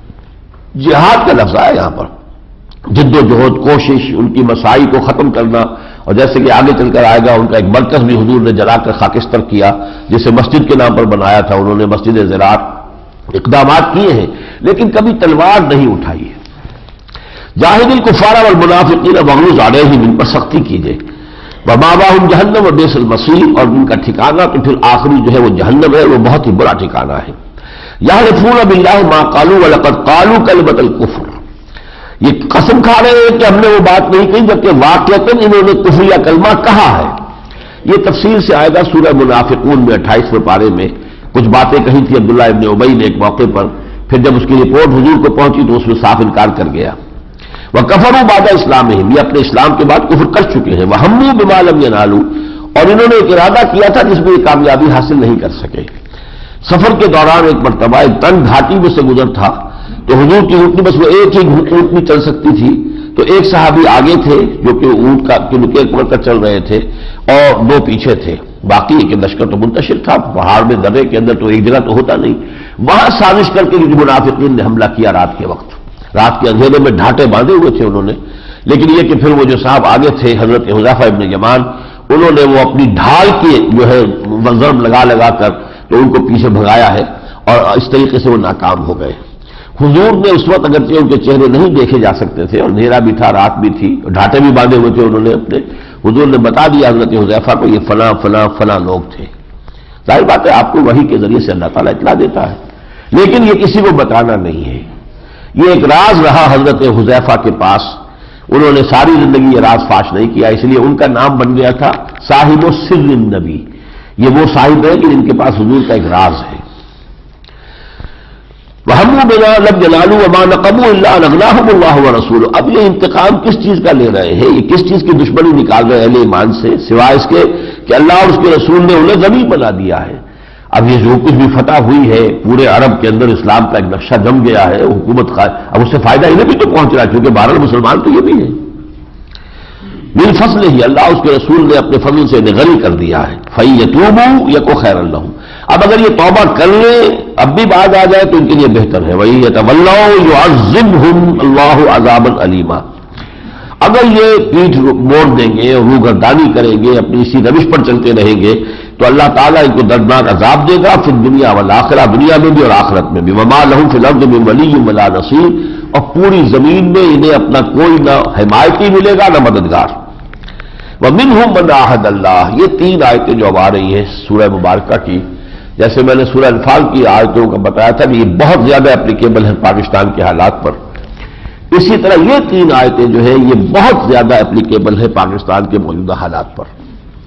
جہاد کا لفظ ہے یہاں پر، جد و جہد، کوشش، ان کی مسائی کو ختم کرنا، اور جیسے کہ آگے چل کر آئے گا ان کا ایک مرکز بھی حضور نے جلا کر خاکستر کیا، جسے مسجد کے نام پر بنایا تھا انہوں نے، مسجد زراعت، اقدامات کیے ہیں لیکن کبھی تلوار نہیں اٹھائی ہے۔ جاہد الکفار والمنافقین واغلظ علیہم، ان پر سختی کیجیے، ومأواہم جہنم وبئس المصیر، اور ان کا ٹھکانہ تو پھر آخری جو ہے وہ جہنم ہے، وہ بہت ہی برا ٹھکانہ ہے۔ یحلفون باللہ ما قالوا ولقد قالوا کلمۃ الکفر، یہ قسم کھا رہے ہیں کہ ہم نے وہ بات نہیں کہی جبکہ واقعتاً انہوں نے کفر یا کلمہ کہا ہے۔ یہ تفصیل سے آئے گا سورہ منافقون میں اٹھائیسویں پارے میں، کچھ باتیں کہی تھی عبداللہ ابن ابی نے ایک موقع پر، پھر جب اس کی رپورٹ حضور کو پہنچی تو اس میں صاف انکار کر گیا۔ وَكَفَرُوا بَعْدَ اسلامہم، یہ اپنے اسلام کے بعد کفر کر چکے ہیں۔ وَهَمُّوا بِمَا لَمْ يَنَالُوا، اور انہوں نے ایک ارادہ کیا تھا جس میں یہ کامیابی حاصل نہیں کر سکے۔ سفر کے دوران ایک مرتبہ ایک تنگ گھاٹی میں سے گزر تھا، تو حضور کی اونٹنی بس وہ ایک ہی اونٹنی چل سکتی تھی، تو ایک صحابی آگے تھے جو کہ اونٹ کا کی نکیل پکڑ کر چل رہے تھے، اور دو پیچھے تھے، باقی ایک لشکر تو منتشر تھا پہاڑ میں، درے کے اندر تو ایک جگہ تو ہوتا نہیں، وہاں سازش کر کے منافقین نے حملہ کیا رات کے وقت، رات کے اندھیرے میں ڈھانٹے باندھے ہوئے تھے انہوں نے، لیکن یہ کہ پھر وہ جو صاحب آگے تھے حضرت حذیفہ ابن یمان، انہوں نے وہ اپنی ڈھال کی جو ہے ضرب لگا لگا کر تو ان کو پیچھے بھگایا ہے، اور اس طریقے سے وہ ناکام ہو گئے۔ حضور نے اس وقت اگرچہ ان کے چہرے نہیں دیکھے جا سکتے تھے، اور اندھیرا بھی تھا، رات بھی تھی، ڈھانٹے بھی باندھے ہوئے تھے انہوں نے اپنے، حضور نے بتا دیا حضرت حذیفہ کو یہ فلاں فلاں فلاں لوگ تھے۔ ظاہر بات ہے آپ کو وحی کے ذریعے سے اللہ تعالیٰ اطلاع دیتا ہے، لیکن یہ کسی کو بتانا نہیں ہے، یہ ایک راز رہا حضرت حذیفہ کے پاس، انہوں نے ساری زندگی یہ راز فاش نہیں کیا، اس لیے ان کا نام بن گیا تھا صاحب السر النبی، یہ وہ صاحب ہے کہ جن کے پاس حضور کا ایک راز ہے۔ وَهَمُّوا بِمَا لَمْ يَنَالُوا وَمَا نَقَمُوا إِلَّا أَنْ أَغْنَاهُمُ اللَّهُ وَرَسُولُهُ، اب یہ انتقام کس چیز کا لے رہے ہیں، یہ کس چیز کی دشمنی نکال رہے ہیں اہل ایمان سے، سوائے اس کے کہ اللہ اور اس کے رسول نے انہیں غنی بنا دیا ہے۔ اب یہ جو کچھ بھی فتح ہوئی ہے پورے عرب کے اندر، اسلام کا ایک نقشہ جم گیا ہے، حکومت کا اب اس سے فائدہ انہیں بھی تو پہنچ رہا ہے، کیونکہ بہرحال مسلمان تو یہ بھی ہے۔ من فضل ہی، اللہ اس کے رسول نے اپنے فضل سے انہیں غنی کر دیا ہے۔ فَإِيَتُوبُوا يَكُ خَيْرًا لَّهُمْ، اب اگر یہ توبہ کر لیں اب بھی باز آ جائے تو ان کے لیے بہتر ہے۔ وَإِن يَتَوَلَّوْا يُعَذِّبْهُمْ اللَّهُ عَذَابًا أَلِيمًا، اگر یہ پیٹھ موڑ دیں گے اور روگردانی کریں گے، اپنی اسی روش پر چلتے رہیں گے، تو اللہ تعالیٰ ان کو دردناک عذاب دے گا، فی الدنیا والآخرہ، دنیا میں بھی اور آخرت میں بھی۔ وَمَا لَهُمْ فِي الْأَرْضِ مِن وَلِيٍّ وَلَا نَصِيرٍ، اور پوری زمین میں انہیں اپنا کوئی نہ حمایتی ملے گا نہ مددگار۔ وَمِنْهُمْ مَنْ عَاهَدَ اللَّهُ، یہ تین آیتیں جو اب آ رہی ہیں سورہ مبارکہ کی، جیسے میں نے سورہ انفال کی آیتوں کا بتایا تھا کہ یہ بہت زیادہ اپلیکیبل ہے پاکستان کے حالات پر، اسی طرح یہ تین آیتیں جو ہے یہ بہت زیادہ اپلیکیبل ہے پاکستان کے موجودہ حالات پر.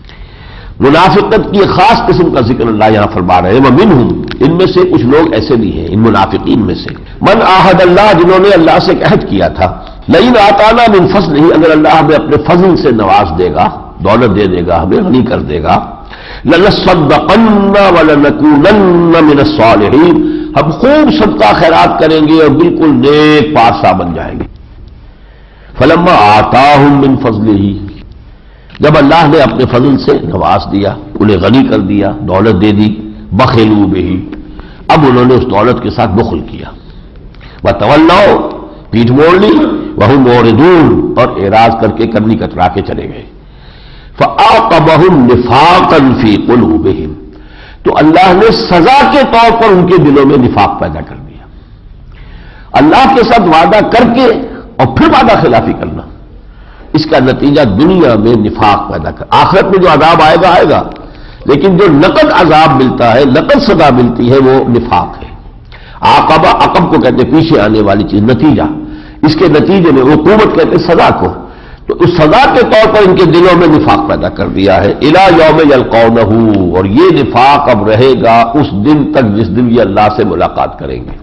منافقت کی ایک خاص قسم کا ذکر اللہ یہاں فرما رہے ہیں. وَمِنْهُمْ، ان میں سے کچھ لوگ ایسے بھی ہیں ان منافقین میں سے، من عاہد اللہ، جنہوں نے اللہ سے عہد کیا تھا، لئن آتانا من فضلہ، اگر اللہ ہمیں اپنے فضل سے نواز دے گا، دولت دے دے گا، ہمیں غنی کر دے گا، لَنَصَّدَّقَنَّ وَلَنَكُونَنَّ مِنَ الصَّالِحِينَ، ہم خوب صدقہ خیرات کریں گے اور بالکل نیک پارسا بن جائیں گے. فَلَمَّا آتَاهُم مِّن فَضْلِهِ، جب اللہ نے اپنے فضل سے نواز دیا، انہیں غنی کر دیا، دولت دے دی، بخلوا بہ، اب انہوں نے اس دولت کے ساتھ بخل کیا. وَتَوَلَّوْا، پیٹھ موڑ لی، وَهُمْ مُعْرِضُونَ، اور اعراض کر کے کرنی کترا کے چلے گئے. فَأَعْقَبَهُمْ نِفَاقًا فِي قُلُوبِهِمْ، تو اللہ نے سزا کے طور پر ان کے دلوں میں نفاق پیدا کر دیا. اللہ کے ساتھ وعدہ کر کے اور پھر وعدہ خلافی کرنا، اس کا نتیجہ دنیا میں نفاق پیدا کر. آخرت میں جو عذاب آئے گا آئے گا، لیکن جو نقد عذاب ملتا ہے، نقد سزا ملتی ہے، وہ نفاق ہے. عاقبہ، عقب کو کہتے ہیں پیچھے آنے والی چیز، نتیجہ. اس کے نتیجے میں عقوبت کہتے ہیں سزا کو. تو اس سزا کے طور پر ان کے دلوں میں نفاق پیدا کر دیا ہے. الی یوم یلقونہ، اور یہ نفاق اب رہے گا اس دن تک جس دن یہ اللہ سے ملاقات کریں گے.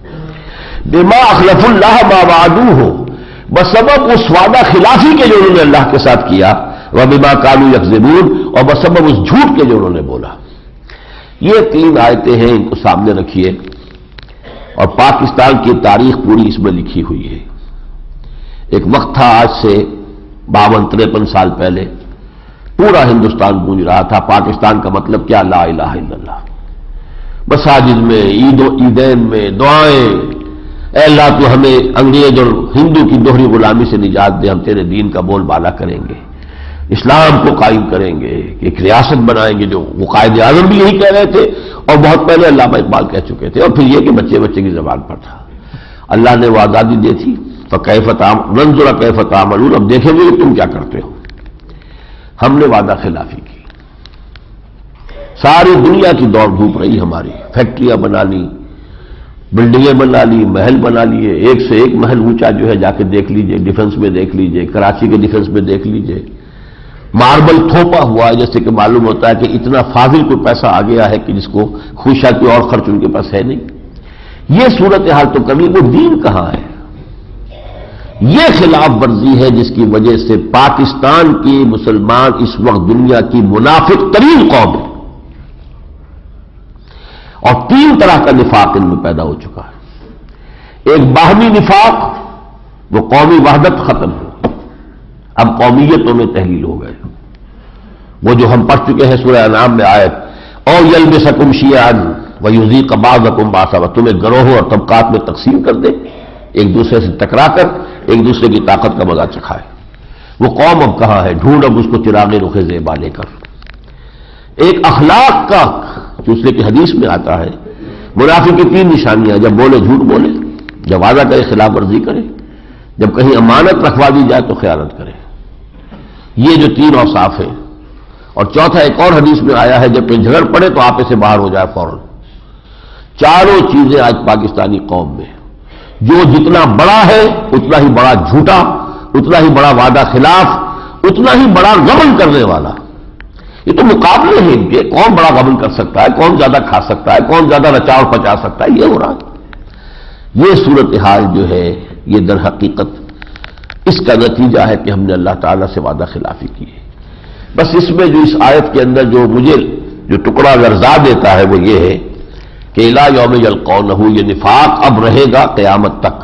بما اخلف اللہ ما وعدوہ، بسبب اس وعدہ خلافی کے جو انہوں نے اللہ کے ساتھ کیا، وبما کانوا یکذبون، اور بسبب اس جھوٹ کے جو انہوں نے بولا. یہ تین آیتیں ہیں، ان کو سامنے رکھیے. اور پاکستان کی تاریخ پوری اس میں لکھی ہوئی ہے. ایک وقت تھا آج سے باون تریپن سال پہلے، پورا ہندوستان گونج رہا تھا پاکستان کا مطلب کیا، لا الہ الا اللہ. مساجد میں، عید و عیدین میں دعائیں، اے اللہ تو ہمیں انگریز اور ہندو کی دوہری غلامی سے نجات دے، ہم تیرے دین کا بول بالا کریں گے، اسلام کو قائم کریں گے، ایک ریاست بنائیں گے. جو وہ قائد اعظم بھی یہی کہہ رہے تھے اور بہت پہلے علامہ اقبال کہہ چکے تھے. اور پھر یہ کہ بچے بچے کی زبان پر تھا. اللہ نے وہ آزادی دی تھی، تو کیف ننظر کیف تعملون، اب دیکھیں گے کہ تم کیا کرتے ہو. ہم نے وعدہ خلافی کی، ساری دنیا کی دوڑ دھوپ رہی ہماری. فیکٹریاں بنا لی، بلڈنگیں بنا لی، محل بنا لیے، ایک سے ایک محل اونچا جو ہے جا کے دیکھ لیجئے، ڈیفنس میں دیکھ لیجئے، کراچی کے ڈیفنس میں دیکھ لیجئے. ماربل تھوپا ہوا ہے، جیسے کہ معلوم ہوتا ہے کہ اتنا فاضل کوئی پیسہ آ گیا ہے کہ جس کو خوشا کوئی اور خرچ ان کے پاس ہے نہیں. یہ صورتحال تو کبھی وہ دین کہاں ہے. یہ خلاف ورزی ہے جس کی وجہ سے پاکستان کی مسلمان اس وقت دنیا کی منافق ترین قوم ہے. اور تین طرح کا نفاق ان میں پیدا ہو چکا ہے. ایک باہمی نفاق، وہ قومی وحدت ختم ہو، اب قومیتوں میں تحلیل ہو گئے. وہ جو ہم پڑھ چکے ہیں سورہ انعام میں آیت، او یلبسکم شیعا ویذیق بعضکم بعضا، تمہیں گروہوں اور طبقات میں تقسیم کر دے، ایک دوسرے سے ٹکرا کر ایک دوسرے کی طاقت کا مزہ چکھائے. وہ قوم اب کہاں ہے، ڈھونڈ اب اس کو چراغ رخ زیبا لے کر. ایک اخلاق کا دوسرے کی حدیث میں آتا ہے، منافق کی تین نشانیاں، جب بولے جھوٹ بولے، جب وعدہ کرے خلاف ورزی کرے، جب کہیں امانت رکھوا دی جائے تو خیانت کرے. یہ جو تین اوصاف ہیں. اور چوتھا ایک اور حدیث میں آیا ہے، جب کوئی جھگڑ پڑے تو آپے سے باہر ہو جائے فوراً. چاروں چیزیں آج پاکستانی قوم میں، جو جتنا بڑا ہے اتنا ہی بڑا جھوٹا، اتنا ہی بڑا وعدہ خلاف، اتنا ہی بڑا غبن کرنے والا. یہ تو مقابلے ہیں کہ کون بڑا غبن کر سکتا ہے، کون زیادہ کھا سکتا ہے، کون زیادہ رچا اور پچا سکتا ہے. یہ ہو رہا ہے. یہ صورتحال جو ہے یہ در حقیقت اس کا نتیجہ ہے کہ ہم نے اللہ تعالیٰ سے وعدہ خلافی کی ہے. بس اس میں جو اس آیت کے اندر جو مجھے جو ٹکڑا لرزا دیتا ہے وہ یہ ہے کہ الی یوم یلقونہ، یہ نفاق اب رہے گا قیامت تک.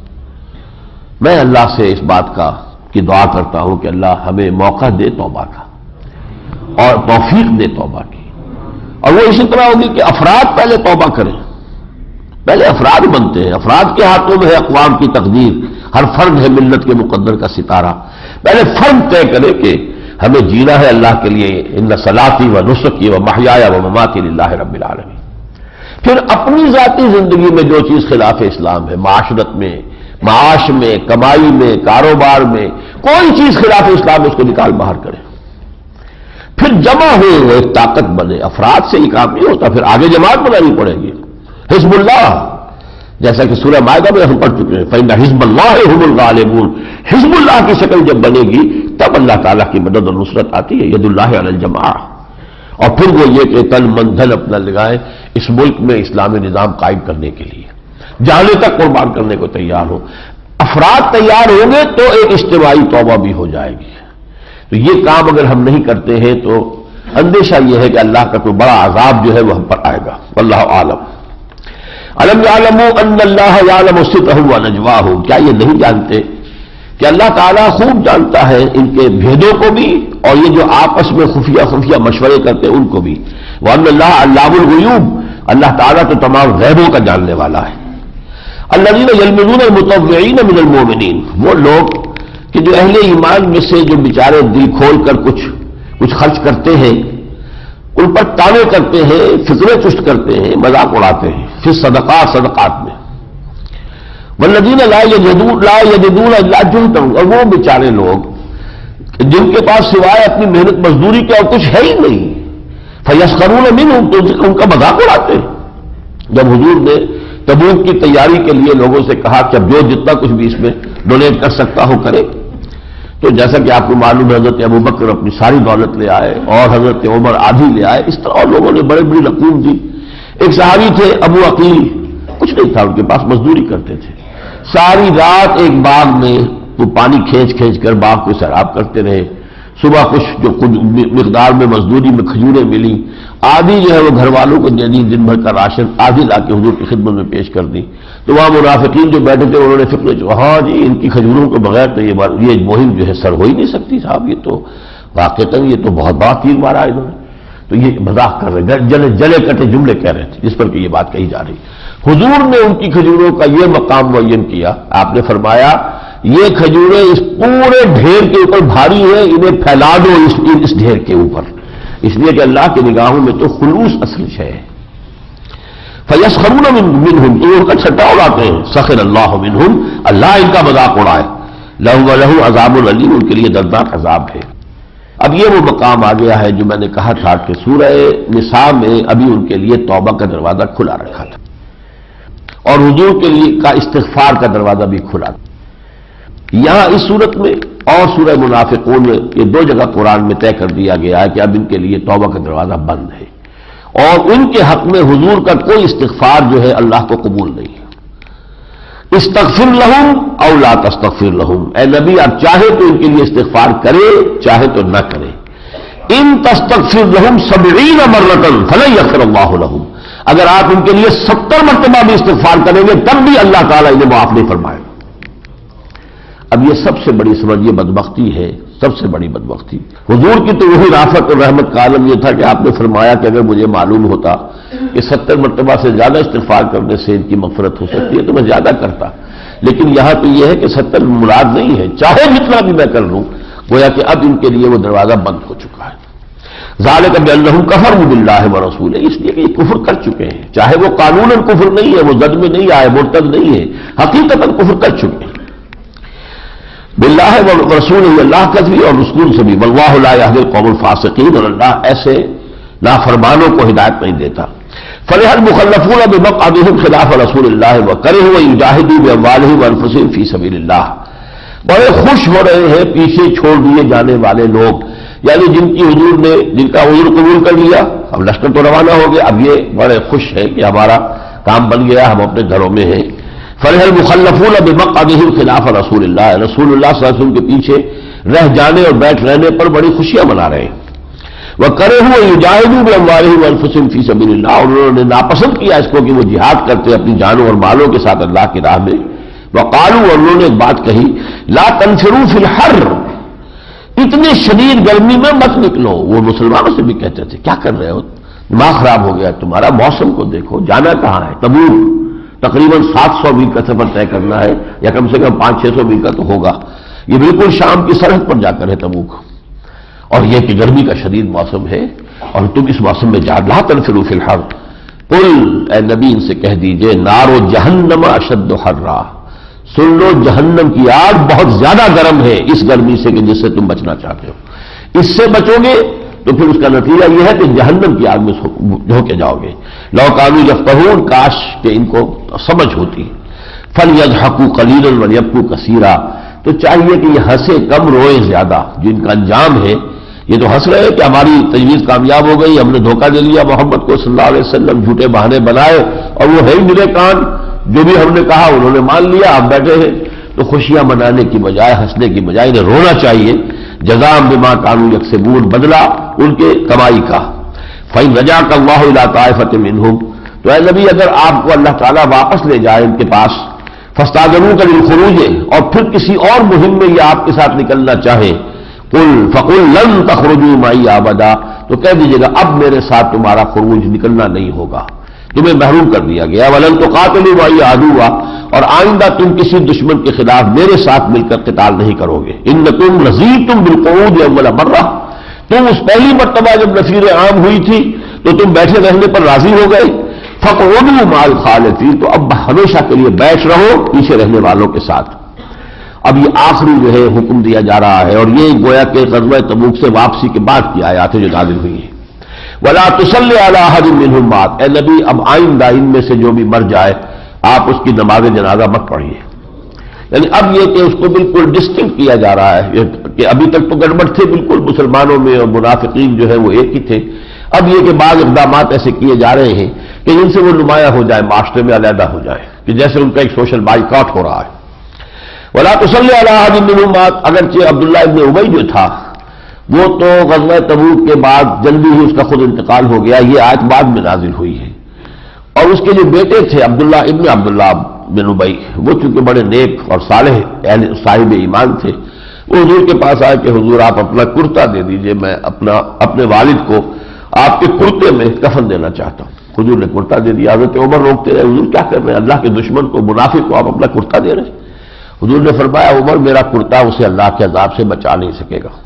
میں اللہ سے اس بات کا کی دعا کرتا ہوں کہ اللہ ہمیں موقع دے توبہ کا اور توفیق دے توبہ کی. اور وہ اسی طرح ہوگی کہ افراد پہلے توبہ کریں. پہلے افراد بنتے ہیں، افراد کے ہاتھوں میں ہے اقوام کی تقدیر. ہر فرد ہے ملت کے مقدر کا ستارہ. پہلے فرد طے کرے کہ ہمیں جینا ہے اللہ کے لیے. ان صلاتی و نسکی و محیایا و مماتی للہ رب العالمین. پھر اپنی ذاتی زندگی میں جو چیز خلاف اسلام ہے، معاشرت میں، معاش میں، کمائی میں، کاروبار میں، کوئی چیز خلاف اسلام ہے اس کو نکال باہر کرے. پھر جمع ہوئے وہ ایک طاقت بنے. افراد سے یہ کام نہیں ہوتا، پھر آگے جماعت بنانی پڑے گی. حزب اللہ جیسا کہ سورہ مائدہ میں ہم پڑھ چکے ہیں فإن حزب اللہ هم الغالبون، حزب اللہ کی شکل جب بنے گی تب اللہ تعالیٰ کی مدد اور نصرت آتی ہے، ید اللہ علی الجماع۔ اور پھر وہ یہ کہ تن من دھن اپنا لگائیں اس ملک میں اسلامی نظام قائم کرنے کے لیے، جانے تک قربان کرنے کو تیار ہو۔ افراد تیار ہوں گے تو ایک اجتماعی توبہ بھی ہو جائے گی۔ تو یہ کام اگر ہم نہیں کرتے ہیں تو اندیشہ یہ ہے کہ اللہ کا کوئی بڑا عذاب جو ہے وہ ہم پر آئے گا، واللہ عالم۔ الم یعلموا ان اللہ یعلم سرهم ونجواهم، کیا یہ نہیں جانتے کہ اللہ تعالیٰ خوب جانتا ہے ان کے بھیدوں کو بھی اور یہ جو آپس میں خفیہ خفیہ مشورے کرتے ہیں ان کو بھی۔ وان اللہ علام الغیوب، اللہ تعالیٰ تو تمام غیبوں کا جاننے والا ہے۔ الذین یلمزون المطوعین من المؤمنین، وہ لوگ کہ جو اہل ایمان میں سے جو بیچارے دل کھول کر کچھ کچھ خرچ کرتے ہیں، ان پر تانے کرتے ہیں، فکریں چست کرتے ہیں، مذاق اڑاتے ہیں پھر صدقات صدقات میں۔ والذین لا یجدون لا یجدون الا جہدهم، اور وہ بیچارے لوگ جن کے پاس سوائے اپنی محنت مزدوری کے اور کچھ ہے ہی نہیں، فیسخرون منہم، تو ان کا مذاق اڑاتے ہیں۔ جب حضور نے تبوک کی تیاری کے لیے لوگوں سے کہا کہ اب جو جتنا کچھ بھی اس میں ڈونیٹ کر سکتا ہو کرے، تو جیسا کہ آپ کو معلوم ہے حضرت ابو بکر اپنی ساری دولت لے آئے اور حضرت عمر آدھی لے آئے، اس طرح اور لوگوں نے بڑے بڑی رقوم دی۔ ایک صحابی تھے ابو عقیل، کچھ نہیں تھا ان کے پاس، مزدوری کرتے تھے، ساری رات ایک باغ میں وہ پانی کھینچ کھینچ کر باغ کو سیراب کرتے رہے۔ صبح کچھ جو مقدار میں مزدوری میں کھجوریں ملی، آدھی جو ہے وہ گھر والوں کو دے دی، دن بھر کا راشن آدھی لا کے حضور کی خدمت میں پیش کر دی۔ تو وہاں منافقین جو بیٹھے تھے انہوں نے فکر جو ہاں جی ان کی کھجوروں کے بغیر تو یہ یہ مہم جو ہے سر ہو ہی نہیں سکتی صاحب، یہ تو واقعتاً یہ تو بہت بڑا تیر مارا انہوں نے۔ تو یہ مذاق کر رہے، جلے جلے کٹے جملے کہہ رہے تھے جس پر کہ یہ بات کہی جا رہی۔ حضور نے ان کی کھجوروں کا یہ مقام معین کیا، آپ نے فرمایا یہ کھجوریں اس پورے ڈھیر کے اوپر بھاری ہیں، انہیں پھیلا دو اس اس ڈھیر کے اوپر، اس لیے کہ اللہ کی نگاہوں میں تو خلوص اصل ہے۔ فَيَسْخَرُونَ مِنْهُمْ، تو ان کا چھٹا اڑاتے ہیں، سخر اللہ منہم، اللہ ان کا مذاق اڑائے، لَهُ وَلَهُ عَذَابٌ أَلِيمٌ، ان کے لیے دردناک عذاب ہے۔ اب یہ وہ مقام آ گیا ہے جو میں نے کہا تھا کہ سورہ نساء میں ابھی ان کے لیے توبہ کا دروازہ کھلا رکھا تھا اور حضور کے لیے کا استغفار کا دروازہ بھی کھلا تھا۔ یہاں اس صورت میں اور سورہ منافقون میں یہ دو جگہ قرآن میں طے کر دیا گیا ہے کہ اب ان کے لیے توبہ کا دروازہ بند ہے اور ان کے حق میں حضور کا کوئی استغفار جو ہے اللہ کو قبول نہیں ہے۔ استغفر لہم او لا تستغفر لہم، اے نبی آپ چاہے تو ان کے لیے استغفار کرے چاہے تو نہ کرے۔ ان تستغفر لہم سبعین مرۃ فلن یغفر اللہ لہم، اگر آپ ان کے لیے ستر مرتبہ بھی استغفار کریں گے تب بھی اللہ تعالیٰ انہیں معاف نہیں فرمائے گا۔ اب یہ سب سے بڑی سمجھیے بدبختی ہے، سب سے بڑی بدبختی حضور کی تو وہی رافت اور رحمت کا عالم یہ تھا کہ آپ نے فرمایا کہ اگر مجھے معلوم ہوتا کہ ستر مرتبہ سے زیادہ استغفار کرنے سے ان کی مغفرت ہو سکتی ہے تو میں زیادہ کرتا، لیکن یہاں تو یہ ہے کہ ستر مراد نہیں ہے، چاہے جتنا بھی میں کر لوں، گویا کہ اب ان کے لیے وہ دروازہ بند ہو چکا ہے۔ ذالک بانہم کفروا باللہ ورسولہ، اس لیے کہ یہ کفر کر چکے ہیں، چاہے وہ قانوناً کفر نہیں ہے، وہ زد میں نہیں آئے، مرتد نہیں ہے، حقیقتاً کفر کر چکے ہیں باللہ ورسول، اللہ کا بھی اور رسول سے بھی، واللہ لا یہدی القوم الفاسقین، اور اللہ ایسے نافرمانوں کو ہدایت نہیں دیتا۔ فرح المخلفون بمقعدهم خلاف رسول اللہ وکرہوا ان یجاہدوا باموالہم وانفسہم فی سبیل اللہ، بڑے خوش ہو رہے ہیں پیچھے چھوڑ دیے جانے والے لوگ، یعنی جن کی حضور نے جن کا حضور قبول کر لیا، اب لشکر تو روانہ ہو گیا، اب یہ بڑے خوش ہیں کہ ہمارا کام بن گیا، ہم اپنے گھروں میں ہیں۔ فرح المخلفون بمقعدهم خلاف رسول اللہ، رسول اللہ صلی اللہ علیہ وسلم کے پیچھے رہ جانے اور بیٹھ رہنے پر بڑی خوشیاں منا رہے ہیں۔ وَكَرِهُوا أَن يُجَاهِدُوا بِأَمْوَالِهِمْ وَأَنفُسِهِمْ فِي سَبِيلِ اللَّهِ، اور انہوں نے ناپسند کیا اس کو کہ وہ جہاد کرتے اپنی جانوں اور مالوں کے ساتھ اللہ کی راہ میں۔ وَقَالُوا، اور انہوں نے ایک بات کہی، لَا تَنفِرُوا فِي الْحَرِّ، اتنی شدید گرمی میں مت نکلو۔ وہ مسلمانوں سے بھی کہتے تھے کیا کر رہے ہو، دماغ خراب ہو گیا تمہارا، موسم کو دیکھو، جانا کہاں ہے، تبوک، تقریباً سات سو میل کا سفر طے کرنا ہے یا کم سے کم پانچ چھ سو میل کا تو ہوگا، یہ بالکل شام کی سرحد پر جا کر ہے تبوک، اور یہ کہ گرمی کا شدید موسم ہے اور تم اس موسم میں جا لا تنفروا فی الحر، قل اے نبی ان سے کہہ دیجئے نار جہنم اشد حرا، سن لو جہنم کی آگ بہت زیادہ گرم ہے اس گرمی سے کہ جس سے تم بچنا چاہتے ہو، اس سے بچو گے تو پھر اس کا نتیجہ یہ ہے کہ جہنم کی آگ میں جھونکے جاؤ گے. لو کانوا یفقہون، کاش کہ ان کو سمجھ ہوتی. فلیضحکوا قلیلا ولیبکوا کثیرا، تو چاہیے کہ یہ ہنسے کم روئے زیادہ. جو ان کا انجام ہے یہ تو ہنس رہے ہیں کہ ہماری تجویز کامیاب ہو گئی، ہم نے دھوکہ دے دیا محمد کو صلی اللہ علیہ وسلم، جھوٹے بہانے بنائے اور وہ ہے ہی میرے کان، جو بھی ہم نے کہا انہوں نے مان لیا، آپ بیٹھے ہیں. تو خوشیاں منانے کی بجائے، ہنسنے کی بجائے انہیں رونا چاہیے. جزاء بما كانوا یکسبون، بدلہ ان کے کمائی کا. فإن رجعك الله إلى طائفة منهم، تو اے نبی اگر آپ کو اللہ تعالیٰ واپس لے جائے ان کے پاس، فاستأذنوك للخروج، اور پھر کسی اور مہم میں یہ آپ کے ساتھ نکلنا چاہے، قل فقل لن تخرجوا معي ابدا، تو کہہ دیجیے گا اب میرے ساتھ تمہارا خروج نکلنا نہیں ہوگا، تمہیں محروم کر دیا گیا. ولن تقاتلوا معي عدوا، اور آئندہ تم کسی دشمن کے خلاف میرے ساتھ مل کر قتال نہیں کرو گے. انکم رضیتم بالقعود اول مرہ، تم اس پہلی مرتبہ جب نفیر عام ہوئی تھی تو تم بیٹھے رہنے پر راضی ہو گئے. فقعدوا مع الخالفین، تو اب ہمیشہ کے لیے بیٹھ رہو پیچھے رہنے والوں کے ساتھ. اب یہ آخری جو ہے حکم دیا جا رہا ہے، اور یہ گویا کہ غزوہ تبوک سے واپسی کے بعد کی آیات جو نازل ہوئی ہیں. ولا تصلی علی احد منهم مات، اے نبی اب آئندہ ان میں سے جو بھی مر جائے آپ اس کی نماز جنازہ مت پڑھیے. یعنی اب یہ کہ اس کو بالکل ڈسٹنکٹ کیا جا رہا ہے کہ ابھی تک تو گڑبڑ تھے بالکل مسلمانوں میں، اور منافقین جو ہے وہ ایک ہی تھے. اب یہ کہ بعض اقدامات ایسے کیے جا رہے ہیں کہ جن سے وہ نمایاں ہو جائے، معاشرے میں علیحدہ ہو جائے، کہ جیسے ان کا ایک سوشل بائیکاٹ ہو رہا ہے. ولا تصلی علی احد منهم مات، اگرچہ عبداللہ ابن ابی جو تھا وہ تو غزوہ تبوک کے بعد جلدی ہی اس کا خود انتقال ہو گیا، یہ آیت بعد میں نازل ہوئی ہے. اور اس کے جو بیٹے تھے عبداللہ ابن عبداللہ بن ابی، وہ چونکہ بڑے نیک اور صالح اہل صاحب ایمان تھے، وہ حضور کے پاس آئے کہ حضور آپ اپنا کرتا دے دیجئے، میں اپنا اپنے والد کو آپ کے کرتے میں کفن دینا چاہتا ہوں. حضور نے کرتا دے دیا. حضرت عمر روکتے رہے، حضور کیا کر رہے ہیں، اللہ کے دشمن کو، منافق کو آپ اپنا کرتا دے رہے ہیں. حضور نے فرمایا عمر میرا کرتا اسے اللہ کے عذاب سے بچا نہیں سکے گا.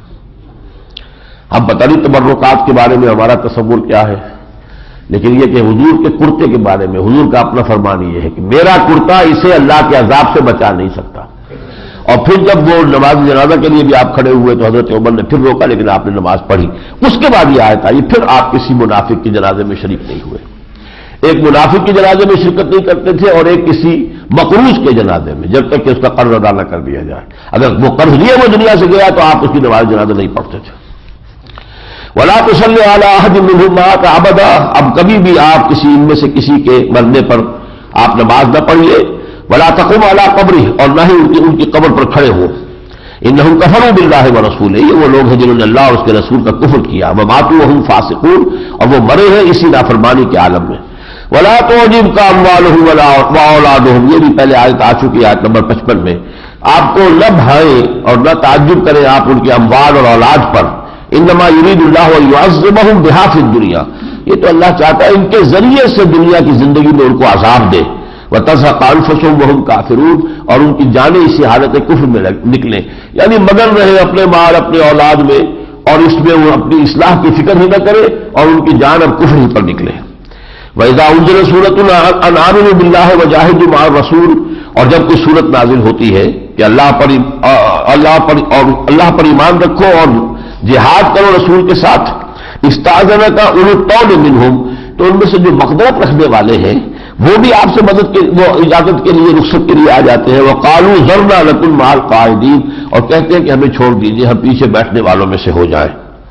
اب پتہ نہیں تبرکات کے بارے میں ہمارا تصور کیا ہے، لیکن یہ کہ حضور کے کرتے کے بارے میں حضور کا اپنا فرمان یہ ہے کہ میرا کرتا اسے اللہ کے عذاب سے بچا نہیں سکتا. اور پھر جب وہ نماز جنازہ کے لیے بھی آپ کھڑے ہوئے تو حضرت عمر نے پھر روکا، لیکن آپ نے نماز پڑھی. اس کے بعد یہ آیت آئی، پھر آپ کسی منافق کے جنازے میں شریک نہیں ہوئے. ایک منافق کے جنازے میں شرکت نہیں کرتے تھے، اور ایک کسی مقروض کے جنازے میں، جب تک کہ اس کا قرض ادا نہ کر دیا جائے. اگر وہ قرض لیے وہ دنیا سے گیا تو آپ اس کی نماز جنازہ نہیں پڑھتے تھے. ولا تصلی علی احد منهم مات ابدا، اب کبھی بھی آپ کسی ان میں سے کسی کے مرنے پر آپ نماز نہ پڑھیے. ولا تقم علی قبرہ، اور نہ ہی ان کی, ان کی قبر پر کھڑے ہو. انہم کفروا باللہ ورسولہ، یہ وہ لوگ ہیں جنہوں نے اللہ اور اس کے رسول کا کفر کیا. وماتوا وهم فاسقون، اور وہ مرے ہیں اسی نافرمانی کے عالم میں. ولا تعجبک اموالهم ولا اولادهم، یہ بھی پہلے آیت آ چکی ہے، آیت نمبر پچپن میں. آپ کو نہ بھائیں اور نہ تعجب کریں آپ ان کے اموال اور اولاد پر. انما یرید اللہ ان یعذبهم بها فی الدنیا، یہ تو اللہ چاہتا ہے ان کے ذریعے سے دنیا کی زندگی میں ان کو عذاب دے. وتزهق انفسهم وهم کافرون، اور ان کی جانیں اسی حالت کفر میں نکلیں، یعنی مگن رہے اپنے مال اپنے اولاد میں، اور اس میں وہ اپنی اصلاح کی فکر ہی نہ کرے، اور ان کی جان اب کفر ہی پر نکلے. وَإِذَا أُنزِلَتْ سُورَةٌ أَنْ آمِنُوا بِاللَّهِ وَجَاهِدُوا مَعَ الرَّسُولِ، اور جب کوئی صورت نازل ہوتی ہے کہ اللہ پر اللہ پر اور اللہ پر ایمان رکھو اور جہاد کرو رسول کے ساتھ. استاذنک اولو الطول منہم، تو ان میں سے جو مقدرت رکھنے والے ہیں وہ بھی آپ سے مدد کے وہ اجازت کے لیے رخصت کے لیے آ جاتے ہیں. وقالوا ذرنا نکن مع القاعدین، اور کہتے ہیں کہ ہمیں چھوڑ دیجیے ہم پیچھے بیٹھنے والوں میں سے ہو جائیں.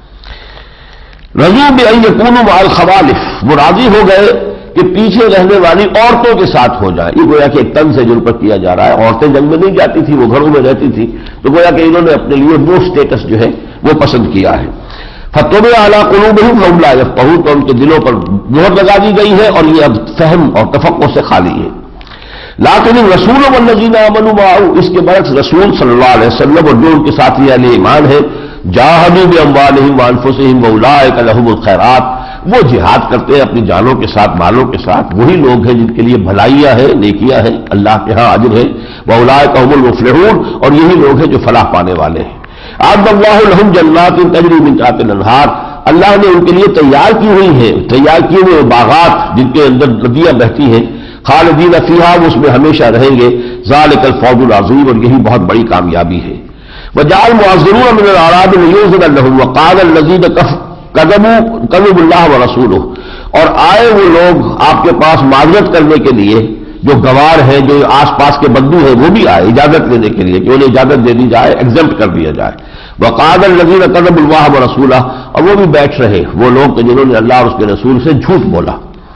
رضوا بأن يكونوا مع الخوالف، وہ راضی ہو گئے کہ پیچھے رہنے والی عورتوں کے ساتھ ہو جائے. یہ گویا کہ ایک طنز ہے جن پر کیا جا رہا ہے. عورتیں جنگ میں نہیں جاتی تھی، وہ گھروں میں رہتی تھی، تو گویا کہ انہوں نے اپنے لیے وہ اسٹیٹس جو ہے وہ پسند کیا ہے. فَطُبِعَ عَلَىٰ قُلُوبِهِمْ فَهُمْ لَا يَفْقَهُونَ، تو ان کے دلوں پر مہر لگا دی گئی ہے اور یہ اب فہم اور تفقہ سے خالی ہے. لیکن الرسول والذین آمنوا معه، اس کے برعکس رسول صلی اللہ علیہ وسلم اور جو ان کے ساتھی اہل ایمان ہے، جاہدوا باموالہم وانفسہم واولئک لہم الخیرات، وہ جہاد کرتے ہیں اپنی جانوں کے ساتھ مالوں کے ساتھ، وہی لوگ ہیں جن کے لیے بھلائیاں ہیں، نیکیاں ہیں، اللہ کے ہاں اجر ہے. واولئک هم المفلحون، اور یہی لوگ ہیں جو فلاح پانے والے ہیں. اعد اللہ لہم جنات تجری من تحتها الانہار، اللہ نے ان کے لیے تیار کی ہوئی ہیں تیار کیے ہوئے باغات جن کے اندر ندیاں بہتی ہیں. خالدین فیہا، وہ اس میں ہمیشہ رہیں گے. ذالک الفوز العظیم، اور یہی بہت بڑی کامیابی ہے. وجعل معذرون من الاعراب ليؤذن لهم وقال الذين كذبوا كذبوا الله ورسوله، اور آئے وہ لوگ آپ کے پاس معذرت کرنے کے لیے جو گوار ہیں، جو آس پاس کے بندو ہیں، وہ بھی آئے اجازت لینے کے لیے کہ انہیں اجازت دے دی جائے، ایگزمپٹ کر دیا جائے۔ وقال الذين كذبوا الله ورسوله، اور وہ بھی بیٹھ رہے وہ لوگ کہ جنہوں نے اللہ اور اس کے رسول سے جھوٹ بولا۔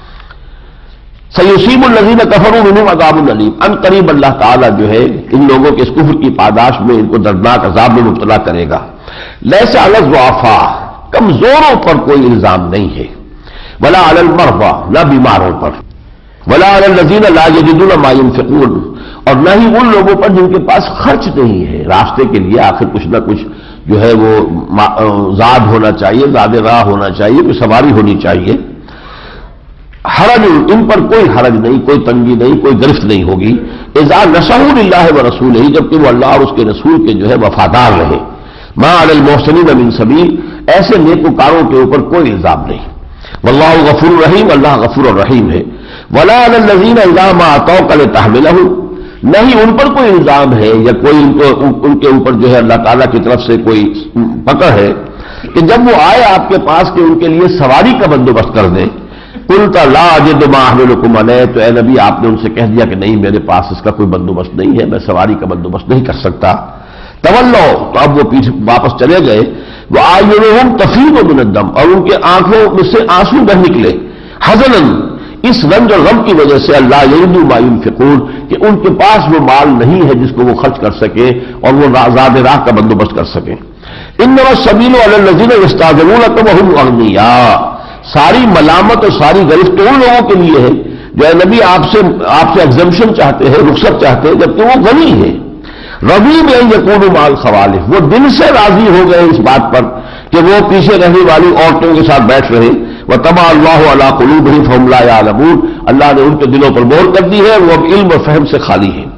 سیصیب الذین کفروا منہم عذاب علیم، ان قریب اللہ تعالیٰ جو ہے ان لوگوں کے اس کفر کی پاداش میں ان کو دردناک عذاب میں مبتلا کرے گا۔ لیس علی الضعفاء، کمزوروں پر کوئی الزام نہیں ہے، ولا علی المرضى، نہ بیماروں پر، ولا علی الذین لا یجدون ما ينفقون، اور نہ ہی ان لوگوں پر جن کے پاس خرچ نہیں ہے۔ راستے کے لیے آخر کچھ نہ کچھ جو ہے وہ زاد ہونا چاہیے، زاد راہ ہونا چاہیے، کوئی سواری ہونی چاہیے۔ حرج، ان پر کوئی حرج نہیں، کوئی تنگی نہیں، کوئی گرفت نہیں ہوگی۔ اذا نصحوا للہ ورسولہ، جبکہ وہ اللہ اور اس کے رسول کے جو ہے وفادار رہے۔ ما علی المحسنین من سبیل، ایسے نیکوکاروں کے اوپر کوئی الزام نہیں۔ واللہ غفور رحیم، اللہ غفور الرحیم ہے۔ ولا علی الذین اذا ما اتوک لتحملہ، نہیں ان پر کوئی الزام ہے یا کوئی ان کو ان کے اوپر جو ہے اللہ تعالیٰ کی طرف سے کوئی پکڑ ہے کہ جب وہ آئے آپ کے پاس کہ ان کے لیے سواری کا بندوبست کر دیں۔ قلت لا اجد ما احملکم علیہ، تو اے نبی آپ نے ان سے کہہ دیا کہ نہیں میرے پاس اس کا کوئی بندوبست نہیں ہے، میں سواری کا بندوبست نہیں کر سکتا۔ تولو، تو اب وہ پیچھے واپس چلے گئے۔ وَأَعْيُنُهُمْ تَفِيضُ مِنَ الدَّمْعِ، اور ان کے آنکھوں میں سے آنسو بہ نکلے، حزناً، اس رنج اور غم کی وجہ سے، اللہ یجدوا ما ينفقون، کہ ان کے پاس وہ مال نہیں ہے جس کو وہ خرچ کر سکے اور وہ زاد راہ کا بندوبست کر سکے۔ انما السبیل علی الذین یستأذنونک وهم اغنیاء، ساری ملامت اور ساری گرفت ان لوگوں کے لیے ہے جو اے نبی آپ سے آپ سے ایگزمپشن چاہتے ہیں، رخصت چاہتے ہیں، جبکہ وہ غنی ہے۔ رضی بأن یکونوا مع الخوالف، وہ دل سے راضی ہو گئے اس بات پر کہ وہ پیچھے رہنے والی عورتوں کے ساتھ بیٹھ رہے۔ وطبع اللہ علی قلوبہم فہم لا یعلمون، اللہ نے ان کے دلوں پر مہر کر دی ہے، وہ اب علم اور فہم سے خالی ہیں۔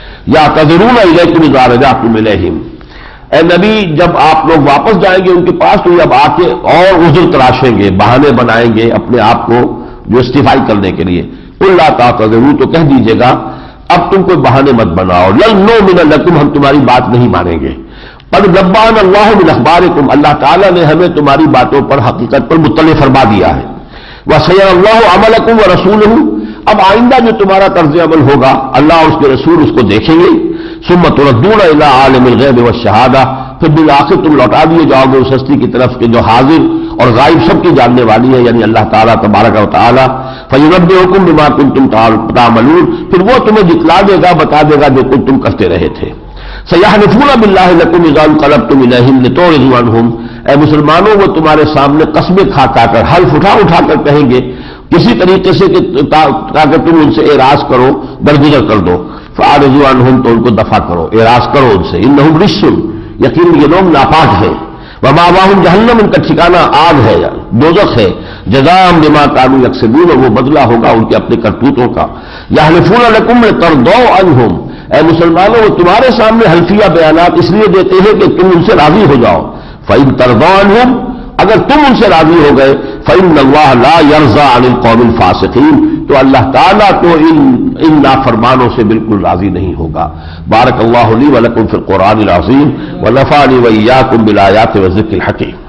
یعتذرون الیکم اذا رجعتم الیہم، اے نبی جب آپ لوگ واپس جائیں گے ان کے پاس تو اب آ کے اور عذر تراشیں گے، بہانے بنائیں گے اپنے آپ کو جسٹیفائی کرنے کے لیے۔ قل لا تعتذروا، تو کہہ دیجیے گا اب تم کوئی بہانے مت بناؤ، لن نؤمن لکم، ہم تمہاری بات نہیں مانیں گے۔ قد نبأنا اللہ من اخبارکم، اللہ تعالیٰ نے ہمیں تمہاری باتوں پر حقیقت پر مطلع فرما دیا ہے۔ وسيرى اللہ عملکم ورسولہ، اب آئندہ جو تمہارا طرز عمل ہوگا اللہ اور اس کے رسول اس کو دیکھیں گے۔ ثم تردون الى عالم الغیب والشہادہ، پھر بالآخر تم لوٹا دیے جاؤ گے اس ہستی کی طرف کہ جو حاضر اور غائب سب کی جاننے والی ہے، یعنی اللہ تعالیٰ تبارک و تعالیٰ۔ فینبئکم بما کنتم تعملون، پھر وہ تمہیں جتلا دے گا، بتا دے گا جو کچھ تم کرتے رہے تھے۔ سیحلفون باللہ لکم اذا انقلبتم الیہم لتعرضوا عنہم، اے مسلمانوں وہ تمہارے سامنے قسمیں کھا کھا کر، حلف اٹھا اٹھا کر کہیں گے کسی طریقے سے کہ تاکہ تم ان سے اعراض کرو، درگزر کر دو۔ فاعرضوا عنہم، تو ان کو دفع کرو، اعراض کرو ان سے۔ انہم رجس، یقین یہ لوگ ناپاک ہیں۔ ومأواہم جہنم، ان کا ٹھکانہ آگ ہے، دوزخ ہے۔ جزاء بما کانوا یکسبون، اور وہ بدلہ ہوگا ان کے اپنے کرتوتوں کا۔ یحلفون لکم لترضوا عنہم، اے مسلمانوں وہ تمہارے سامنے حلفیہ بیانات اس لیے دیتے ہیں کہ تم ان سے راضی ہو جاؤ۔ فإن ترضوا عنہم، اگر تم ان سے راضی ہو گئے، فإن اللہ لا یرضى عن القوم الفاسقین، تو اللہ تعالیٰ تو ان ان نافرمانوں سے بالکل راضی نہیں ہوگا۔ بارک اللہ لی ولکم فی القرآن العظیم ونفعنی وإیاکم بالآیات والذکر الحکیم۔